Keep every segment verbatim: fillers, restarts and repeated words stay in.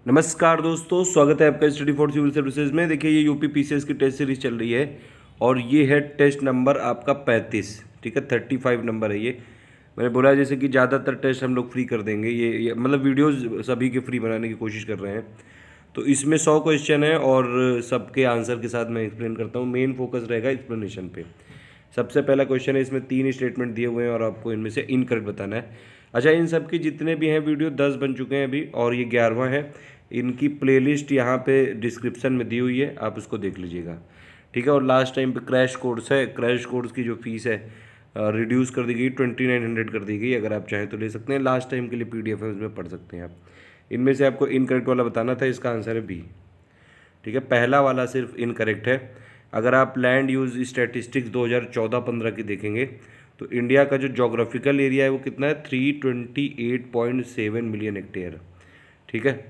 नमस्कार दोस्तों, स्वागत है आपका स्टडी फॉर सिविल सर्विसेज में। देखिए, ये यूपी पीसीएस की टेस्ट सीरीज चल रही है और ये है टेस्ट नंबर आपका पैंतीस। ठीक है, थर्टी फाइव नंबर है ये। मैंने बोला है जैसे कि ज़्यादातर टेस्ट हम लोग फ्री कर देंगे, ये, ये मतलब वीडियोस सभी के फ्री बनाने की कोशिश कर रहे हैं। तो इसमें सौ क्वेश्चन है और सबके आंसर के साथ मैं एक्सप्लेन करता हूँ। मेन फोकस रहेगा एक्सप्लेनेशन पे। सबसे पहला क्वेश्चन है, इसमें तीन स्टेटमेंट दिए हुए हैं और आपको इनमें से इनकरेक्ट बताना है। अच्छा, इन सब के जितने भी हैं वीडियो दस बन चुके हैं अभी और ये ग्यारहवां है। इनकी प्लेलिस्ट यहाँ पे डिस्क्रिप्शन में दी हुई है, आप उसको देख लीजिएगा। ठीक है, और लास्ट टाइम पे क्रैश कोर्स है, क्रैश कोर्स की जो फीस है रिड्यूस कर दी गई, ट्वेंटी नाइन हंड्रेड कर दी गई। अगर आप चाहें तो ले सकते हैं, लास्ट टाइम के लिए पीडीएफ है, उसमें पढ़ सकते हैं आप। इनमें से आपको इनकरेक्ट वाला बताना था, इसका आंसर है बी। ठीक है, पहला वाला सिर्फ इनकरेक्ट है। अगर आप लैंड यूज स्टैटिस्टिक्स दो हज़ार चौदह पंद्रह की देखेंगे तो इंडिया का जो जोग्राफिकल एरिया है वो कितना है, three twenty eight point seven million hectare. ठीक है,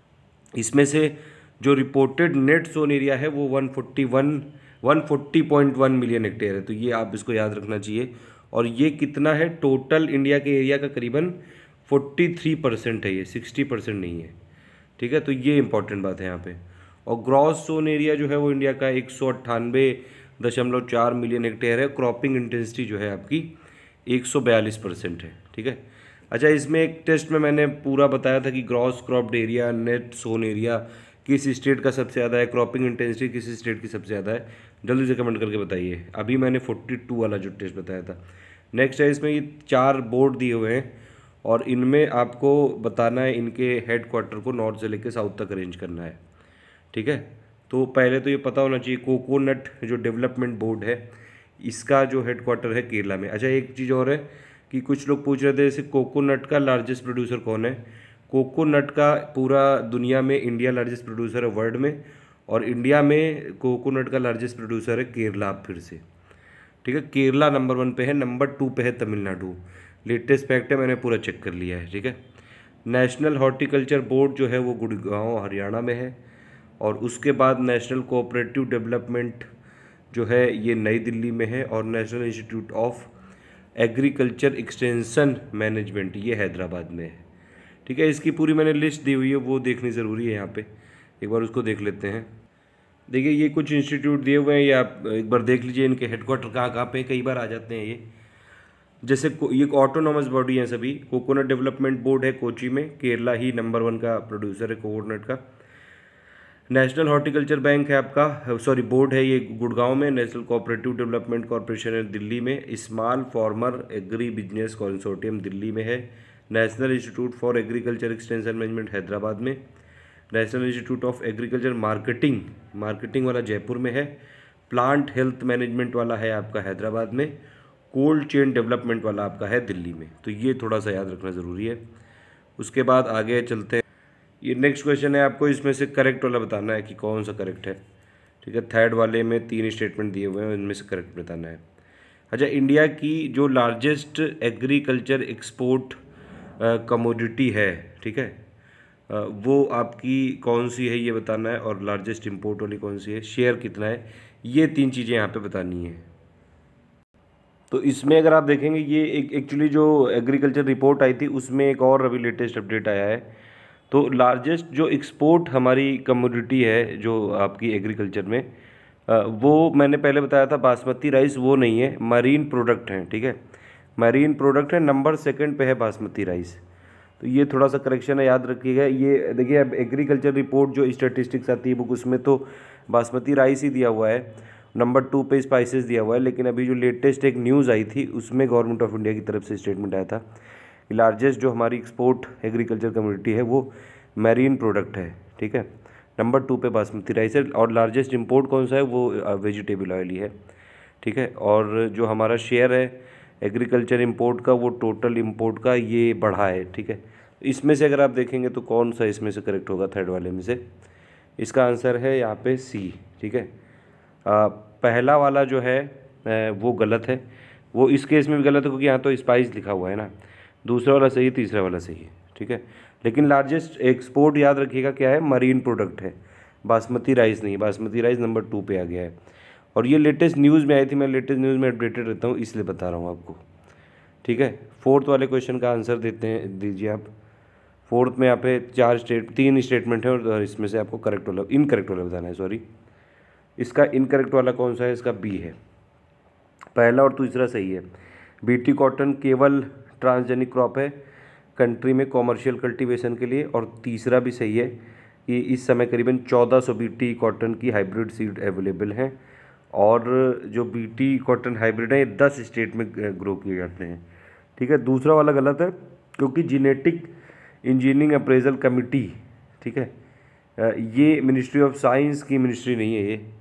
इसमें से जो रिपोर्टेड नेट सोन एरिया है वो one forty one one forty point one million hectare है। तो ये आप इसको याद रखना चाहिए। और ये कितना है, टोटल इंडिया के एरिया का करीबन फोर्टी थ्री परसेंट है, ये सिक्सटी परसेंट नहीं है। ठीक है, तो ये इंपॉर्टेंट बात है यहाँ पे। और ग्रॉस सोन एरिया जो है वो इंडिया का एक सौ अट्ठानवे दशमलव चार मिलियन हेक्टेयर है। क्रॉपिंग इंटेंसिटी जो है आपकी एक सौ बयालीस परसेंट है। ठीक है, अच्छा, इसमें एक टेस्ट में मैंने पूरा बताया था कि gross cropped area, net sown area किस स्टेट का सबसे ज़्यादा है, क्रॉपिंग इंटेंसिटी किस स्टेट की सबसे ज़्यादा है। जल्दी से कमेंट करके बताइए। अभी मैंने फोर्टी टू वाला जो टेस्ट बताया था। नेक्स्ट है, इसमें ये चार बोर्ड दिए हुए हैं और इनमें आपको बताना है इनके हेड क्वार्टर को नॉर्थ से लेकर साउथ तक अरेंज करना है। ठीक है, तो पहले तो ये पता होना चाहिए, कोकोनट जो डेवलपमेंट बोर्ड है इसका जो हेड क्वार्टर है केरला में। अच्छा, एक चीज़ और है कि कुछ लोग पूछ रहे थे जैसे कोकोनट का लार्जेस्ट प्रोड्यूसर कौन है। कोकोनट का पूरा दुनिया में इंडिया लार्जेस्ट प्रोड्यूसर है वर्ल्ड में, और इंडिया में कोकोनट का लार्जेस्ट प्रोड्यूसर है केरला फिर से। ठीक है, केरला नंबर वन पे है, नंबर टू पे है तमिलनाडु। लेटेस्ट फैक्ट है, मैंने पूरा चेक कर लिया है। ठीक है, नेशनल हॉर्टिकल्चर बोर्ड जो है वो गुड़गांव हरियाणा में है, और उसके बाद नेशनल कोऑपरेटिव डेवलपमेंट जो है ये नई दिल्ली में है, और national institute of agriculture extension management ये हैदराबाद में है। ठीक है, इसकी पूरी मैंने लिस्ट दी हुई है, वो देखनी ज़रूरी है यहाँ पे, एक बार उसको देख लेते हैं। देखिए, ये कुछ इंस्टीट्यूट दिए हुए हैं, ये आप एक बार देख लीजिए इनके हेडक्वार्टर कहाँ कहाँ पे, कई बार आ जाते हैं ये। जैसे ये ऑटोनॉमस बॉडी हैं सभी। कोकोनट डेवलपमेंट बोर्ड है कोची में, केरला ही नंबर वन का प्रोड्यूसर है कोकोनट का। नेशनल हॉर्टिकल्चर बैंक है आपका, सॉरी बोर्ड है ये गुड़गांव में। नेशनल कोऑपरेटिव डेवलपमेंट कॉरपोरेशन है दिल्ली में। Small farmer agri business consortium Delhi में है। National institute for agriculture extension management Hyderabad में। National institute of agriculture marketing marketing वाला जयपुर में है। प्लांट हेल्थ मैनेजमेंट वाला है आपका हैदराबाद में। कोल्ड चेन डेवलपमेंट वाला आपका है दिल्ली में। तो ये थोड़ा सा याद रखना ज़रूरी है। उसके बाद आगे चलते हैं। ये नेक्स्ट क्वेश्चन है, आपको इसमें से करेक्ट वाला बताना है कि कौन सा करेक्ट है। ठीक है, थर्ड वाले में तीन स्टेटमेंट दिए हुए हैं, इनमें से करेक्ट बताना है। अच्छा, इंडिया की जो लार्जेस्ट एग्रीकल्चर एक्सपोर्ट कमोडिटी है, ठीक है, आ, वो आपकी कौन सी है ये बताना है, और लार्जेस्ट इंपोर्ट वाली कौन सी है, शेयर कितना है, ये तीन चीज़ें यहाँ पे बतानी है। तो इसमें अगर आप देखेंगे, ये एक एक्चुअली जो एग्रीकल्चर रिपोर्ट आई थी उसमें एक और अभी लेटेस्ट अपडेट आया है। तो लार्जेस्ट जो एक्सपोर्ट हमारी कमोडिटी है जो आपकी एग्रीकल्चर में, वो मैंने पहले बताया था बासमती राइस, वो नहीं है, मरीन प्रोडक्ट हैं। ठीक है, मरीन प्रोडक्ट है, नंबर सेकंड पे है बासमती राइस। तो ये थोड़ा सा करेक्शन है, याद रखिएगा। ये देखिए, अब एग्रीकल्चर रिपोर्ट जो स्टैटिस्टिक्स आती है बुक, उसमें तो बासमती राइस ही दिया हुआ है, नंबर टू पे स्पाइसेस दिया हुआ है। लेकिन अभी जो लेटेस्ट एक न्यूज़ आई थी उसमें गवर्नमेंट ऑफ इंडिया की तरफ से स्टेटमेंट आया था कि लार्जेस्ट जो हमारी एक्सपोर्ट एग्रीकल्चर कम्युनिटी है वो मैरीन प्रोडक्ट है। ठीक है, नंबर टू पे बासमती राइस है, और लार्जेस्ट इंपोर्ट कौन सा है, वो वेजिटेबल ऑयल ही है। ठीक है, और जो हमारा शेयर है एग्रीकल्चर इंपोर्ट का, वो टोटल इंपोर्ट का ये बढ़ा है। ठीक है, इसमें से अगर आप देखेंगे तो कौन सा इसमें से करेक्ट होगा, थर्ड वाले में से, इसका आंसर है यहाँ पे सी। ठीक है, आ, पहला वाला जो है वो गलत है, वो इस केस में भी गलत है क्योंकि यहाँ तो स्पाइस लिखा हुआ है ना। दूसरा वाला सही है, तीसरा वाला सही है। ठीक है, लेकिन लार्जेस्ट एक्सपोर्ट याद रखिएगा क्या है, मरीन प्रोडक्ट है, बासमती राइस नहीं। बासमती राइस नंबर टू पे आ गया है, और ये लेटेस्ट न्यूज़ में आई थी, मैं लेटेस्ट न्यूज़ में अपडेटेड रहता हूँ इसलिए बता रहा हूँ आपको। ठीक है, फोर्थ वाले क्वेश्चन का आंसर देते हैं, दीजिए आप। फोर्थ में यहाँ पे चार स्टेट तीन स्टेटमेंट है और इसमें से आपको करेक्ट वाला इनकरेक्ट वाला बताना है, सॉरी। इसका इनकरेक्ट वाला कौन सा है? इसका बी है। पहला और दूसरा सही है। बीटी कॉटन केवल ट्रांसजेनिक क्रॉप है कंट्री में कॉमर्शियल कल्टीवेशन के लिए, और तीसरा भी सही है कि इस समय करीबन चौदह सौ बीटी कॉटन की हाइब्रिड सीड अवेलेबल हैं, और जो बीटी कॉटन हाइब्रिड है ये दस स्टेट में ग्रो किए जाते हैं। ठीक है, दूसरा वाला गलत है क्योंकि जेनेटिक इंजीनियरिंग अप्रेजल कमिटी, ठीक है, ये मिनिस्ट्री ऑफ साइंस की मिनिस्ट्री नहीं है, ये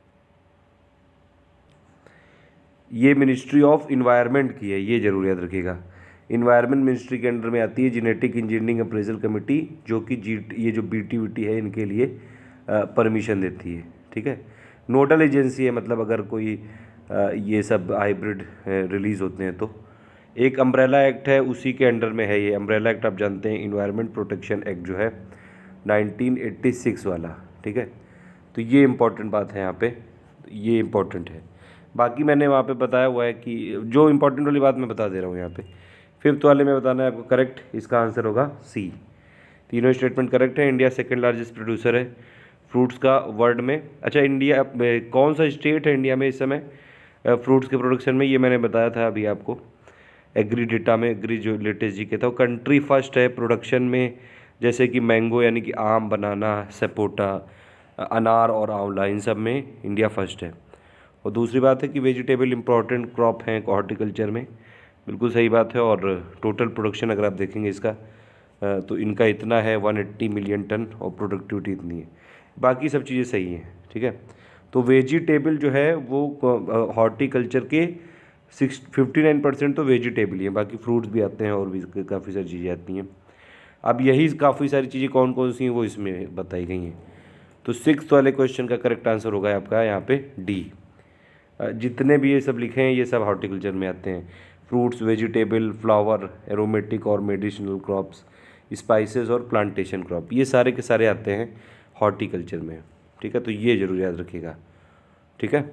ये मिनिस्ट्री ऑफ इन्वायरमेंट की है, ये जरूर याद रखिएगा। इन्वायरमेंट मिनिस्ट्री के अंडर में आती है जेनेटिक इंजीनियरिंग अप्रेजल कमेटी, जो कि जी ये जो बी टी वी टी है इनके लिए परमिशन देती है। ठीक है, नोडल एजेंसी है, मतलब अगर कोई आ, ये सब हाइब्रिड रिलीज़ होते हैं तो। एक अम्ब्रेला एक्ट है, उसी के अंडर में है ये अम्ब्रेला एक्ट, आप जानते हैं इन्वायरमेंट प्रोटेक्शन एक्ट जो है नाइनटीन एट्टी सिक्स वाला। ठीक है, तो ये इम्पॉर्टेंट बात है यहाँ पे, ये इम्पॉर्टेंट है। बाकी मैंने वहाँ पे बताया हुआ है कि जो इम्पोर्टेंट वाली बात मैं बता दे रहा हूँ यहाँ पे। फिफ्थ वाले में बताना है आपको करेक्ट, इसका आंसर होगा सी। तीनों स्टेटमेंट करेक्ट है। इंडिया सेकंड लार्जेस्ट प्रोड्यूसर है फ्रूट्स का वर्ल्ड में। अच्छा, इंडिया कौन सा स्टेट है इंडिया में इस समय फ्रूट्स के प्रोडक्शन में, ये मैंने बताया था अभी आपको एग्री डेटा में, एग्री जो लेटेस्ट जी के था। कंट्री फर्स्ट है प्रोडक्शन में, जैसे कि मैंगो यानी कि आम, बनाना, सपोटा, अनार और आंवला, इन सब में इंडिया फर्स्ट है। और दूसरी बात है कि वेजिटेबल इंपॉर्टेंट क्रॉप हैं हॉर्टिकल्चर में, बिल्कुल सही बात है। और टोटल प्रोडक्शन अगर आप देखेंगे इसका तो इनका इतना है वन एट्टी मिलियन टन और प्रोडक्टिविटी इतनी है। बाकी सब चीज़ें सही हैं। ठीक है, तो वेजिटेबल जो है वो हॉर्टिकल्चर के सिक्स फिफ्टी नाइन परसेंट तो वेजिटेबल ही है, बाकी फ्रूट्स भी आते हैं और भी काफ़ी सारी चीज़ें आती हैं। अब यही काफ़ी सारी चीज़ें कौन कौन सी हैं वो इसमें बताई गई हैं। तो सिक्स वाले क्वेश्चन का करेक्ट आंसर होगा आपका यहाँ पे डी। जितने भी ये सब लिखे हैं ये सब हॉर्टिकल्चर में आते हैं। फ्रूट्स, वेजिटेबल, फ्लावर, एरोमेटिक और मेडिसिनल क्रॉप्स, स्पाइसेस और प्लांटेशन क्रॉप, ये सारे के सारे आते हैं हॉर्टिकल्चर में। ठीक है, तो ये जरूर याद रखिएगा। ठीक है,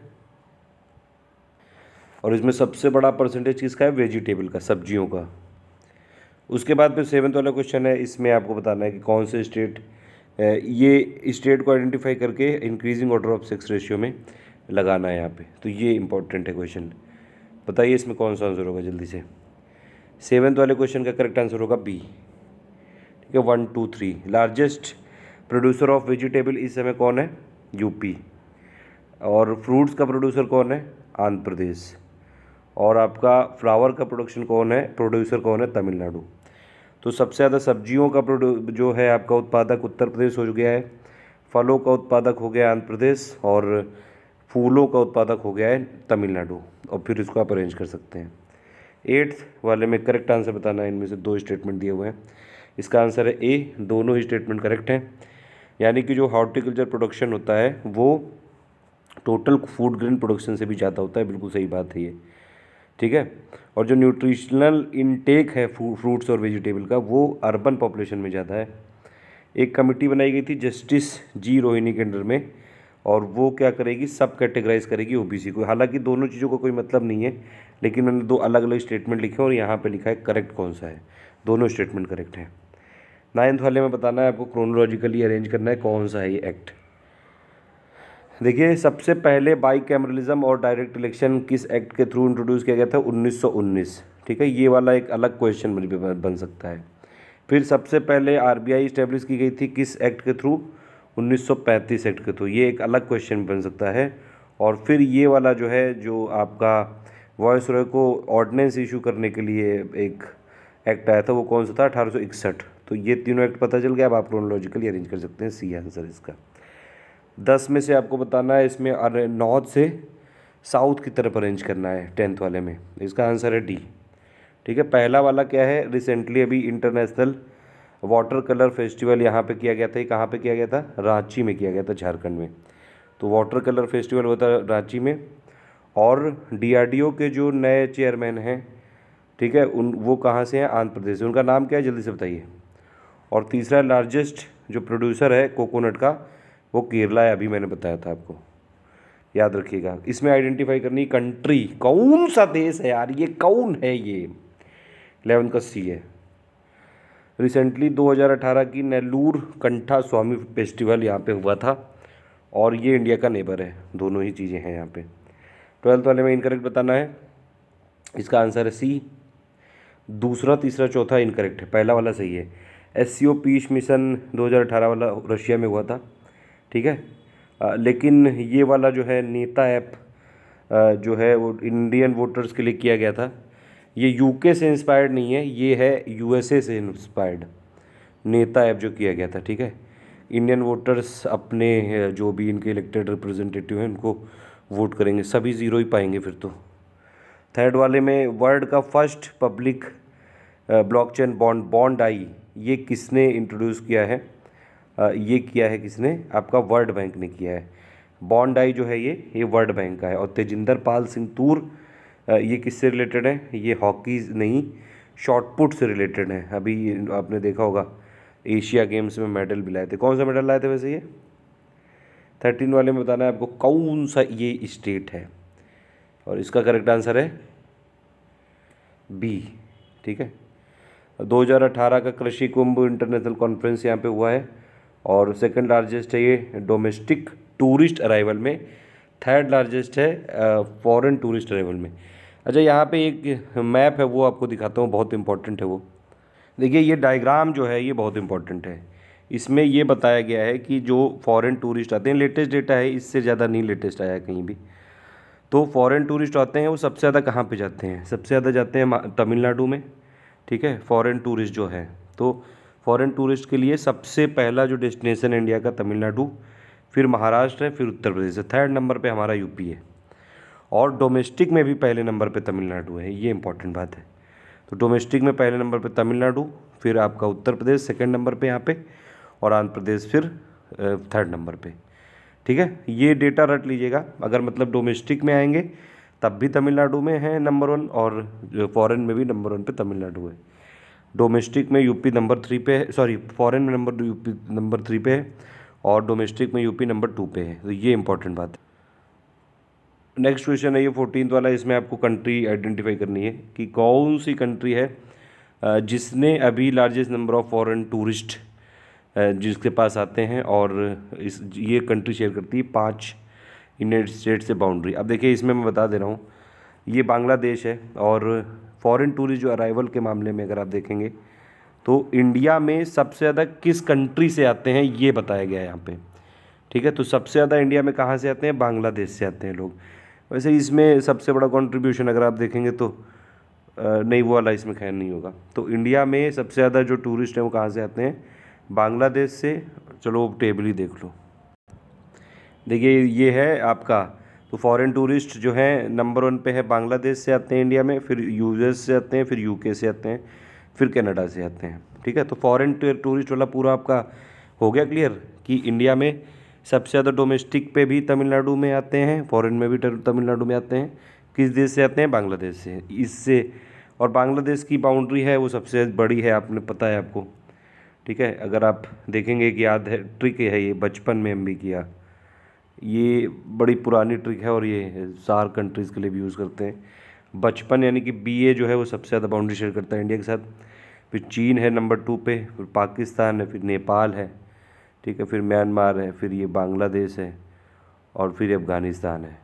और इसमें सबसे बड़ा परसेंटेज किसका है? वेजिटेबल का, सब्जियों का। उसके बाद फिर सेवन्थ वाला क्वेश्चन है, इसमें आपको बताना है कि कौन से स्टेट, ये स्टेट को आइडेंटिफाई करके increasing order of sex ratio में लगाना है यहाँ पे। तो ये इंपॉर्टेंट है क्वेश्चन, बताइए इसमें कौन सा आंसर होगा जल्दी से। सेवन्थ वाले क्वेश्चन का करेक्ट आंसर होगा बी। ठीक है, one two three. Largest producer of vegetable इस समय कौन है? यूपी। और फ्रूट्स का प्रोड्यूसर कौन है? आंध्र प्रदेश। और आपका फ्लावर का प्रोडक्शन कौन है, प्रोड्यूसर कौन है? तमिलनाडु। तो सबसे ज़्यादा सब्जियों का प्रोड्यू जो है आपका उत्पादक उत्तर प्रदेश हो गया है, फलों का उत्पादक हो गया आंध्र प्रदेश, और फूलों का उत्पादक हो गया है तमिलनाडु। और फिर इसको आप अरेंज कर सकते हैं। एट्थ वाले में करेक्ट आंसर बताना है, इनमें से दो स्टेटमेंट दिए हुए हैं, इसका आंसर है ए। दोनों ही स्टेटमेंट करेक्ट हैं, यानी कि जो हॉर्टिकल्चर प्रोडक्शन होता है वो टोटल फूड ग्रेन प्रोडक्शन से भी ज़्यादा होता है, बिल्कुल सही बात है ये। ठीक है, और जो न्यूट्रिशनल इनटेक है फ्रूट्स और वेजिटेबल का वो अर्बन पॉपुलेशन में ज़्यादा है। एक कमेटी बनाई गई थी जस्टिस जी रोहिणी के अंडर में, और वो क्या करेगी, सब कैटेगराइज करेगी ओबीसी को। हालांकि दोनों चीज़ों का कोई मतलब नहीं है, लेकिन मैंने दो अलग अलग स्टेटमेंट लिखे और यहाँ पे लिखा है करेक्ट कौन सा है। दोनों स्टेटमेंट करेक्ट है। नाइन्थ वाले में बताना है आपको, क्रोनोलॉजिकली अरेंज करना है कौन सा है ये एक्ट। देखिए, सबसे पहले बाई कैमरलिज्म और डायरेक्ट इलेक्शन किस एक्ट के थ्रू इंट्रोड्यूस किया गया था? उन्नीस सौ उन्नीस। ठीक है, ये वाला एक अलग क्वेश्चन बन सकता है। फिर सबसे पहले आरबीआई इस्टेब्लिश की गई थी किस एक्ट के थ्रू? उन्नीस सौ पैंतीस एक्ट के थ्रू, ये एक अलग क्वेश्चन बन सकता है। और फिर ये वाला जो है, जो आपका वॉइस रॉय को ऑर्डिनेंस इशू करने के लिए एक एक्ट आया था, वो कौन सा था? अठारह सौ इकसठ। तो ये तीनों एक्ट पता चल गया, अब आप क्रोनोलॉजिकली अरेंज कर सकते हैं। सी आंसर इसका। दस में से आपको बताना है इसमें नॉर्थ से साउथ की तरफ अरेंज करना है टेंथ वाले में, इसका आंसर है डी। ठीक है, पहला वाला क्या है? रिसेंटली अभी इंटरनेशनल वाटर कलर फेस्टिवल यहाँ पे किया गया था। ये कहाँ पे किया गया था? रांची में किया गया था, झारखंड में। तो वाटर कलर फेस्टिवल होता है रांची में। और डीआरडीओ के जो नए चेयरमैन हैं, ठीक है, उन वो कहाँ से हैं? आंध्र प्रदेश से। उनका नाम क्या है, जल्दी से बताइए। और तीसरा लार्जेस्ट जो प्रोड्यूसर है कोकोनट का, वो केरला है, अभी मैंने बताया था आपको, याद रखिएगा। इसमें आइडेंटिफाई करनी कंट्री, कौन सा देश है यार, ये कौन है? ये इलेवन का सी है। रिसेंटली दो हज़ार अठारह की नेल्लूर कंठा स्वामी फेस्टिवल यहाँ पे हुआ था और ये इंडिया का नेबर है, दोनों ही चीज़ें हैं यहाँ पे। ट्वेल्थ वाले में इनकरेक्ट बताना है, इसका आंसर है सी। दूसरा तीसरा चौथा इनकरेक्ट है, पहला वाला सही है। S C O peace mission दो हज़ार अठारह वाला रशिया में हुआ था, ठीक है। आ, लेकिन ये वाला जो है नेता ऐप जो है वो इंडियन वोटर्स के लिए किया गया था। ये यूके से इंस्पायर्ड नहीं है, ये है यूएसए से इंस्पायर्ड नेता ऐप जो किया गया था, ठीक है। इंडियन वोटर्स अपने जो भी इनके इलेक्टेड रिप्रेजेंटेटिव हैं उनको वोट करेंगे, सभी ज़ीरो ही पाएंगे फिर तो। थर्ड वाले में वर्ल्ड का first public blockchain bond bond आई, ये किसने इंट्रोड्यूस किया है? uh, ये किया है किसने? आपका वर्ल्ड बैंक ने किया है। बॉन्ड आई जो है ये ये वर्ल्ड बैंक का है। और तेजिंदर पाल सिंह तूर, uh, ये किससे रिलेटेड है? ये हॉकी नहीं, शॉटपुट से रिलेटेड है। अभी आपने देखा होगा एशिया गेम्स में मेडल भी लाए थे। कौन सा मेडल लाए थे वैसे ये? थर्टीन वाले में बताना है आपको कौन सा ये स्टेट है, और इसका करेक्ट आंसर है बी, ठीक है। दो हज़ार अठारह का कृषि कुंभ इंटरनेशनल कॉन्फ्रेंस यहाँ पे हुआ है और सेकंड लार्जेस्ट है ये डोमेस्टिक टूरिस्ट अराइवल में, थर्ड लार्जेस्ट है फॉरेन टूरिस्ट अराइवल में। अच्छा, यहाँ पे एक मैप है वो आपको दिखाता हूँ, बहुत इंपॉर्टेंट है वो। देखिए ये डायग्राम जो है ये बहुत इंपॉर्टेंट है। इसमें ये बताया गया है कि जो फॉरेन टूरिस्ट आते हैं, लेटेस्ट डेटा है, इससे ज़्यादा नहीं लेटेस्ट आया है कहीं भी। तो फॉरेन टूरिस्ट आते हैं वो सबसे ज़्यादा कहाँ पे जाते हैं? सबसे ज़्यादा जाते हैं तमिलनाडु में, ठीक है। फॉरेन टूरिस्ट जो है, तो फॉरेन टूरिस्ट के लिए सबसे पहला जो डेस्टिनेशन है इंडिया का तमिलनाडु, फिर महाराष्ट्र है, फिर उत्तर प्रदेश है, थर्ड नंबर पे हमारा यूपी है। और डोमेस्टिक में भी पहले नंबर पे तमिलनाडु है, ये इंपॉर्टेंट बात है। तो डोमेस्टिक में पहले नंबर पे तमिलनाडु, फिर आपका उत्तर प्रदेश सेकंड नंबर पे यहाँ पे, और आंध्र प्रदेश फिर थर्ड नंबर पे, ठीक है। ये डेटा रट लीजिएगा। अगर मतलब डोमेस्टिक में आएंगे तब भी तमिलनाडु में है नंबर वन, और फॉरेन में भी नंबर वन पे तमिलनाडु है। डोमेस्टिक में यूपी नंबर थ्री पे है, सॉरी फॉरेन में नंबर यूपी नंबर थ्री पे है, और डोमेस्टिक में यूपी नंबर टू पे है। तो ये इंपॉर्टेंट बात है। नेक्स्ट क्वेश्चन है ये फोर्टीन वाला, इसमें आपको कंट्री आइडेंटिफाई करनी है कि कौन सी कंट्री है जिसने अभी largest number of foreign tourist जिसके पास आते हैं, और इस ये कंट्री शेयर करती है पाँच इंडियन स्टेट से बाउंड्री। अब देखिए इसमें मैं बता दे रहा हूँ, ये बांग्लादेश है। और फॉरेन टूरिस्ट जो अराइवल के मामले में अगर आप देखेंगे तो इंडिया में सबसे ज़्यादा किस कंट्री से आते हैं ये बताया गया है यहाँ पे, ठीक है। तो सबसे ज़्यादा इंडिया में कहाँ से आते हैं? बांग्लादेश से आते हैं लोग। वैसे इसमें सबसे बड़ा कंट्रीब्यूशन अगर आप देखेंगे तो नहीं, वो वाला इसमें खैर नहीं होगा। तो इंडिया में सबसे ज़्यादा जो टूरिस्ट हैं वो कहाँ से आते हैं? बांग्लादेश से। चलो टेबल ही देख लो, देखिए ये है आपका। तो फॉरेन टूरिस्ट जो हैं नंबर वन पे है, बांग्लादेश से आते हैं इंडिया में, फिर यूएस से आते हैं, फिर यूके से आते हैं, फिर कनाडा से आते हैं, ठीक है। तो फॉरेन टूरिस्ट वाला पूरा आपका हो गया क्लियर कि इंडिया में सबसे ज़्यादा डोमेस्टिक पे भी तमिलनाडु में आते हैं, फॉरेन में भी तमिलनाडु में आते हैं। किस देश से आते हैं? बांग्लादेश से। इससे और बांग्लादेश की बाउंड्री है वो सबसे बड़ी है, आपने पता है आपको, ठीक है। अगर आप देखेंगे कि याद है, ट्रिक है ये, बचपन में हम भी किया, ये बड़ी पुरानी ट्रिक है और ये सार कंट्रीज़ के लिए भी यूज़ करते हैं। बचपन यानी कि बी ए जो है वो सबसे ज़्यादा बाउंड्री शेयर करता है इंडिया के साथ, फिर चीन है नंबर टू पे, फिर पाकिस्तान है, फिर नेपाल है, ठीक है, फिर म्यांमार है, फिर ये बांग्लादेश है, और फिर अफ़गानिस्तान है।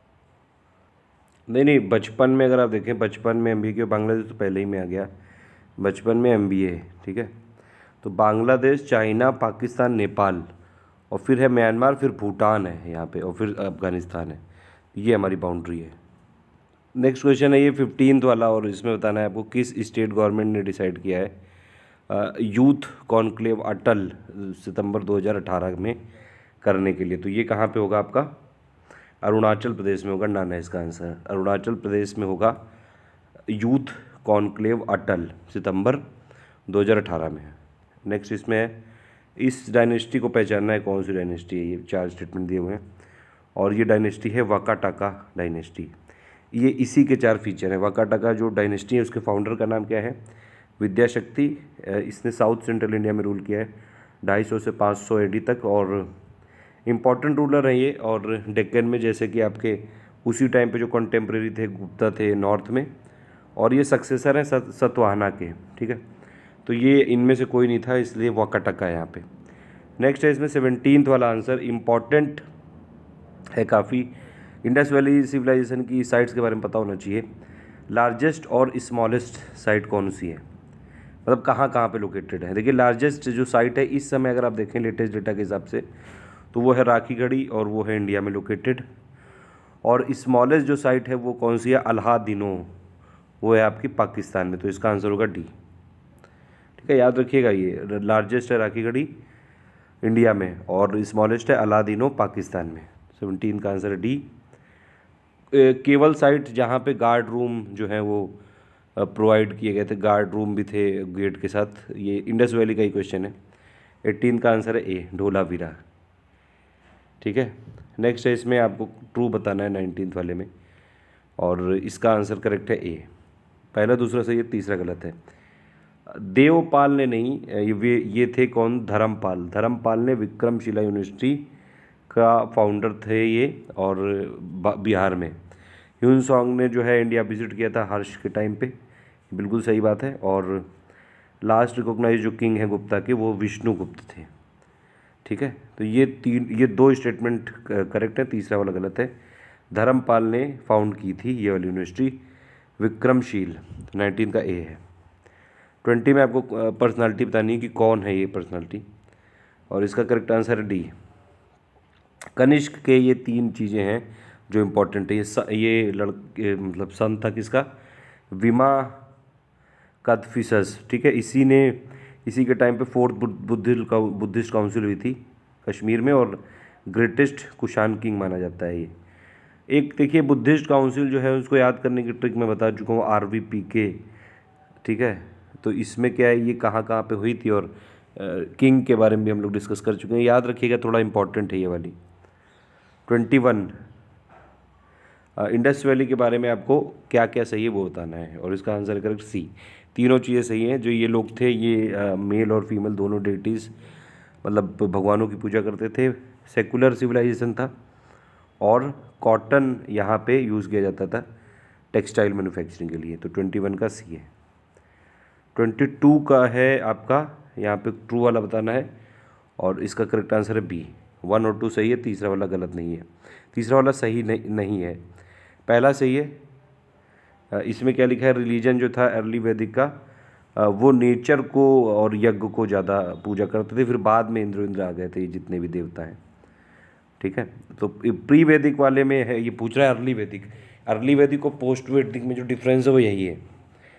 नहीं नहीं, बचपन में अगर आप देखें, बचपन में एम बी ए किया, बांग्लादेश तो पहले ही में आ गया, बचपन में एम बी ए, ठीक है। तो बांग्लादेश, चाइना, पाकिस्तान, नेपाल, और फिर है म्यांमार, फिर भूटान है यहाँ पे, और फिर अफ़गानिस्तान है। ये हमारी बाउंड्री है। नेक्स्ट क्वेश्चन है ये फिफ्टींथ वाला, और इसमें बताना है आपको किस स्टेट गवर्नमेंट ने डिसाइड किया है यूथ कॉन्क्लेव अटल सितंबर दो हज़ार अठारह में करने के लिए। तो ये कहाँ पे होगा आपका? अरुणाचल प्रदेश में होगा। नाना इसका आंसर अरुणाचल प्रदेश में होगा यूथ कॉन्क्लेव अटल सितंबर दो हज़ार अठारह में। नेक्स्ट इसमें है, इस डायनेस्टी को पहचानना है, कौन सी डायनेस्टी है? ये चार स्टेटमेंट दिए हुए हैं, और ये डायनेस्टी है वाकाटाका डायनेस्टी। ये इसी के चार फीचर हैं। वाकाटाका जो डायनेस्टी है उसके फाउंडर का नाम क्या है? विद्या शक्ति। इसने साउथ सेंट्रल इंडिया में रूल किया है ढाई सौ से पाँच सौ एडी तक, और इम्पॉर्टेंट रूलर हैं ये। और डेक्कन में जैसे कि आपके उसी टाइम पे जो कंटेम्प्रेरी थे गुप्ता थे नॉर्थ में, और ये सक्सेसर हैं सतवाहना के, ठीक है। तो ये इनमें से कोई नहीं था, इसलिए वाकाटका है यहाँ पे। नेक्स्ट है इसमें सेवनटीन्थ वाला आंसर, इम्पॉर्टेंट है काफ़ी, इंडस वैली सिविलाइजेशन की साइट्स के बारे में पता होना चाहिए। लार्जेस्ट और स्मॉलेस्ट साइट कौन सी है, मतलब कहाँ कहाँ पे लोकेटेड है। देखिए लार्जेस्ट जो साइट है इस समय अगर आप देखें लेटेस्ट डेटा के हिसाब से तो वो है राखीगढ़ी और वो है इंडिया में लोकेटेड। और स्मॉलेस्ट जो साइट है वो कौन सी है, अलादीनो, वो है आपकी पाकिस्तान में। तो इसका आंसर होगा डी। ठीक है, याद रखिएगा, ये लार्जेस्ट है राखीगढ़ी इंडिया में और स्मॉलेस्ट है अलादीनो पाकिस्तान में। सेवनटीन का आंसर है डी। केवल साइट जहाँ पे गार्ड रूम जो है वो प्रोवाइड किए गए थे, गार्ड रूम भी थे गेट के साथ, ये इंडस वैली का ही क्वेश्चन है। एटीन का आंसर है ए, ढोलावीरा। ठीक है, नेक्स्ट है इसमें आपको ट्रू बताना है नाइनटीन्थ वाले में, और इसका आंसर करेक्ट है ए। पहला दूसरा सही है, तीसरा गलत है। देवपाल ने नहीं, ये ये थे कौन, धर्मपाल। धर्मपाल ने विक्रमशिला यूनिवर्सिटी का फाउंडर थे ये, और बिहार में। ह्यून ने जो है इंडिया विजिट किया था हर्ष के टाइम पे, बिल्कुल सही बात है। और लास्ट रिकॉग्नाइज जो किंग है गुप्ता के, वो विष्णुगुप्त थे। ठीक है, तो ये तीन, ये दो स्टेटमेंट करेक्ट है, तीसरा वाला गलत है। धर्मपाल ने फाउंड की थी ये वाली यूनिवर्सिटी, विक्रमशील। नाइनटीन का ए है। ट्वेंटी में आपको पर्सनालिटी बतानी है कि कौन है ये पर्सनालिटी, और इसका करेक्ट आंसर है डी। कनिष्क के ये तीन चीज़ें हैं जो इम्पोर्टेंट है। ये स, ये लड़के मतलब सन था किसका, विमा कदफिसस। ठीक है, इसी ने इसी के टाइम पे फोर्थ बुद्धिस्ट बुद्धिस्ट काउंसिल हुई थी कश्मीर में, और ग्रेटेस्ट कुशान किंग माना जाता है ये। एक देखिए बुद्धिस्ट काउंसिल जो है उसको याद करने की ट्रिक मैं बता चुका हूँ, आर वी पी के। ठीक है, तो इसमें क्या है, ये कहाँ कहाँ पे हुई थी, और किंग के बारे में भी हम लोग डिस्कस कर चुके हैं, याद रखिएगा, थोड़ा इंपॉर्टेंट है ये वाली। ट्वेंटी वन, इंडस वैली के बारे में आपको क्या क्या सही है वो बताना है, और इसका आंसर करेक्ट सी। तीनों चीज़ें सही हैं। जो ये लोग थे ये आ, मेल और फीमेल दोनों डेटीज़, मतलब भगवानों की पूजा करते थे। सेकुलर सिविलाइजेशन था, और कॉटन यहाँ पे यूज़ किया जाता था टेक्सटाइल मैन्युफैक्चरिंग के लिए। तो ट्वेंटी वन का सी है। ट्वेंटी टू का है आपका, यहाँ पे ट्रू वाला बताना है, और इसका करेक्ट आंसर है बी। वन और टू सही है, तीसरा वाला गलत नहीं है। तीसरा वाला सही नहीं नहीं है, पहला सही है। इसमें क्या लिखा है, रिलीजन जो था अर्ली वैदिक का वो नेचर को और यज्ञ को ज़्यादा पूजा करते थे, फिर बाद में इंद्र इंद्र आ गए थे, ये जितने भी देवता हैं। ठीक है, तो प्री वैदिक वाले में है, ये पूछ रहा है अर्ली वैदिक। अर्ली वैदिक और पोस्ट वैदिक में जो डिफरेंस है वो यही है।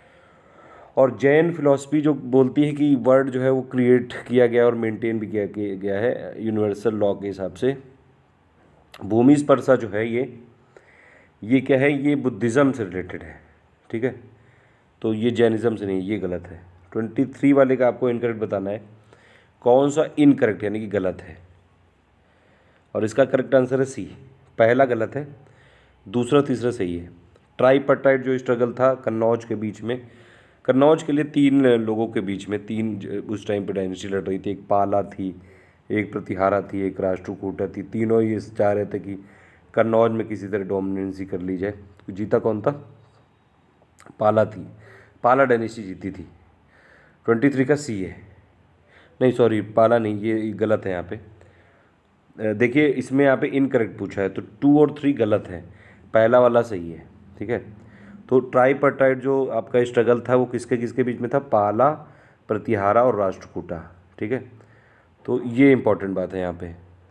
और जैन फिलॉसफी जो बोलती है कि वर्ड जो है वो क्रिएट किया गया और मेंटेन भी किया गया है यूनिवर्सल लॉ के हिसाब से। भूमि स्पर्शा जो है ये ये क्या है, ये बुद्धिज़्म से रिलेटेड है। ठीक है, तो ये जैनिज़्म से नहीं, ये गलत है। ट्वेंटी थ्री वाले का आपको इनकरेक्ट बताना है, कौन सा इनकरेक्ट यानी कि गलत है, और इसका करेक्ट आंसर है सी। पहला गलत है, दूसरा तीसरा सही है। ट्राईपर्टाइट जो स्ट्रगल था कन्नौज के बीच में, कन्नौज के लिए तीन लोगों के बीच में, तीन उस टाइम पे डायनेस्टी लड़ रही थी, एक पाला थी, एक प्रतिहारा थी, एक राष्ट्रकूटा थी। तीनों ये चाह रहे थे कि कन्नौज में किसी तरह डोमिनेंसी कर ली जाए। तो जीता कौन था, पाला थी, पाला डायनेस्टी जीती थी। ट्वेंटी थ्री का सी है, नहीं सॉरी पाला नहीं, ये गलत है यहाँ पे। देखिए इसमें यहाँ पे इनकरेक्ट पूछा है, तो टू और थ्री गलत है, पहला वाला सही है। ठीक है, तो ट्राईपर्टाइट जो आपका स्ट्रगल था वो किसके किसके बीच में था, पाला, प्रतिहारा और राष्ट्रकूटा। ठीक है, तो ये इंपॉर्टेंट बात है यहाँ पे।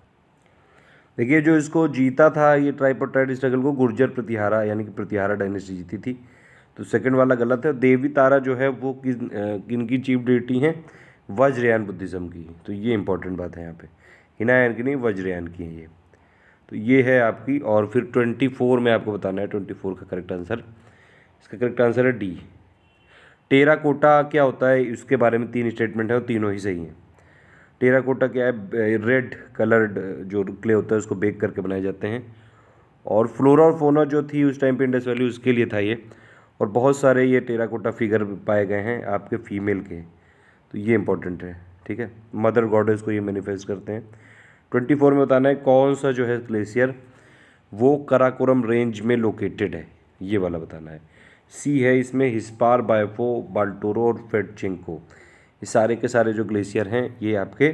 देखिए जो इसको जीता था ये ट्राईपर्टाइट स्ट्रगल को, गुर्जर प्रतिहारा यानी कि प्रतिहारा डायनेस्टी जीती थी। तो सेकंड वाला गलत है। देवी तारा जो है वो किस किनकी चीफ डेटी हैं, वज्रयान बुद्धिज़्म की। तो ये इंपॉर्टेंट बात है यहाँ पे, हिनायान की नहीं वज्रयान की है ये। तो ये है आपकी। और फिर ट्वेंटी फोर में आपको बताना है ट्वेंटी फोर का करेक्ट आंसर। इसका करेक्ट आंसर है डी। टेराकोटा क्या होता है इसके बारे में तीन स्टेटमेंट है और तीनों ही सही हैं। टेराकोटा क्या है, रेड कलर्ड जो क्ले होता है उसको बेक करके बनाए जाते हैं। और फ्लोरा और फोना जो थी उस टाइम पे इंडस वैली, उसके लिए था ये। और बहुत सारे ये टेराकोटा फिगर पाए गए हैं आपके फीमेल के, तो ये इंपॉर्टेंट है। ठीक है, मदर गॉडेस को ये मैनिफेस्ट करते हैं। ट्वेंटी फोर में बताना है कौन सा जो है ग्लेशियर वो कराकोरम रेंज में लोकेटेड है, ये वाला बताना है। सी है इसमें हिस्पार, बायोफो, बाल्टोरो और फेडचेंको। ये सारे के सारे जो ग्लेशियर हैं ये आपके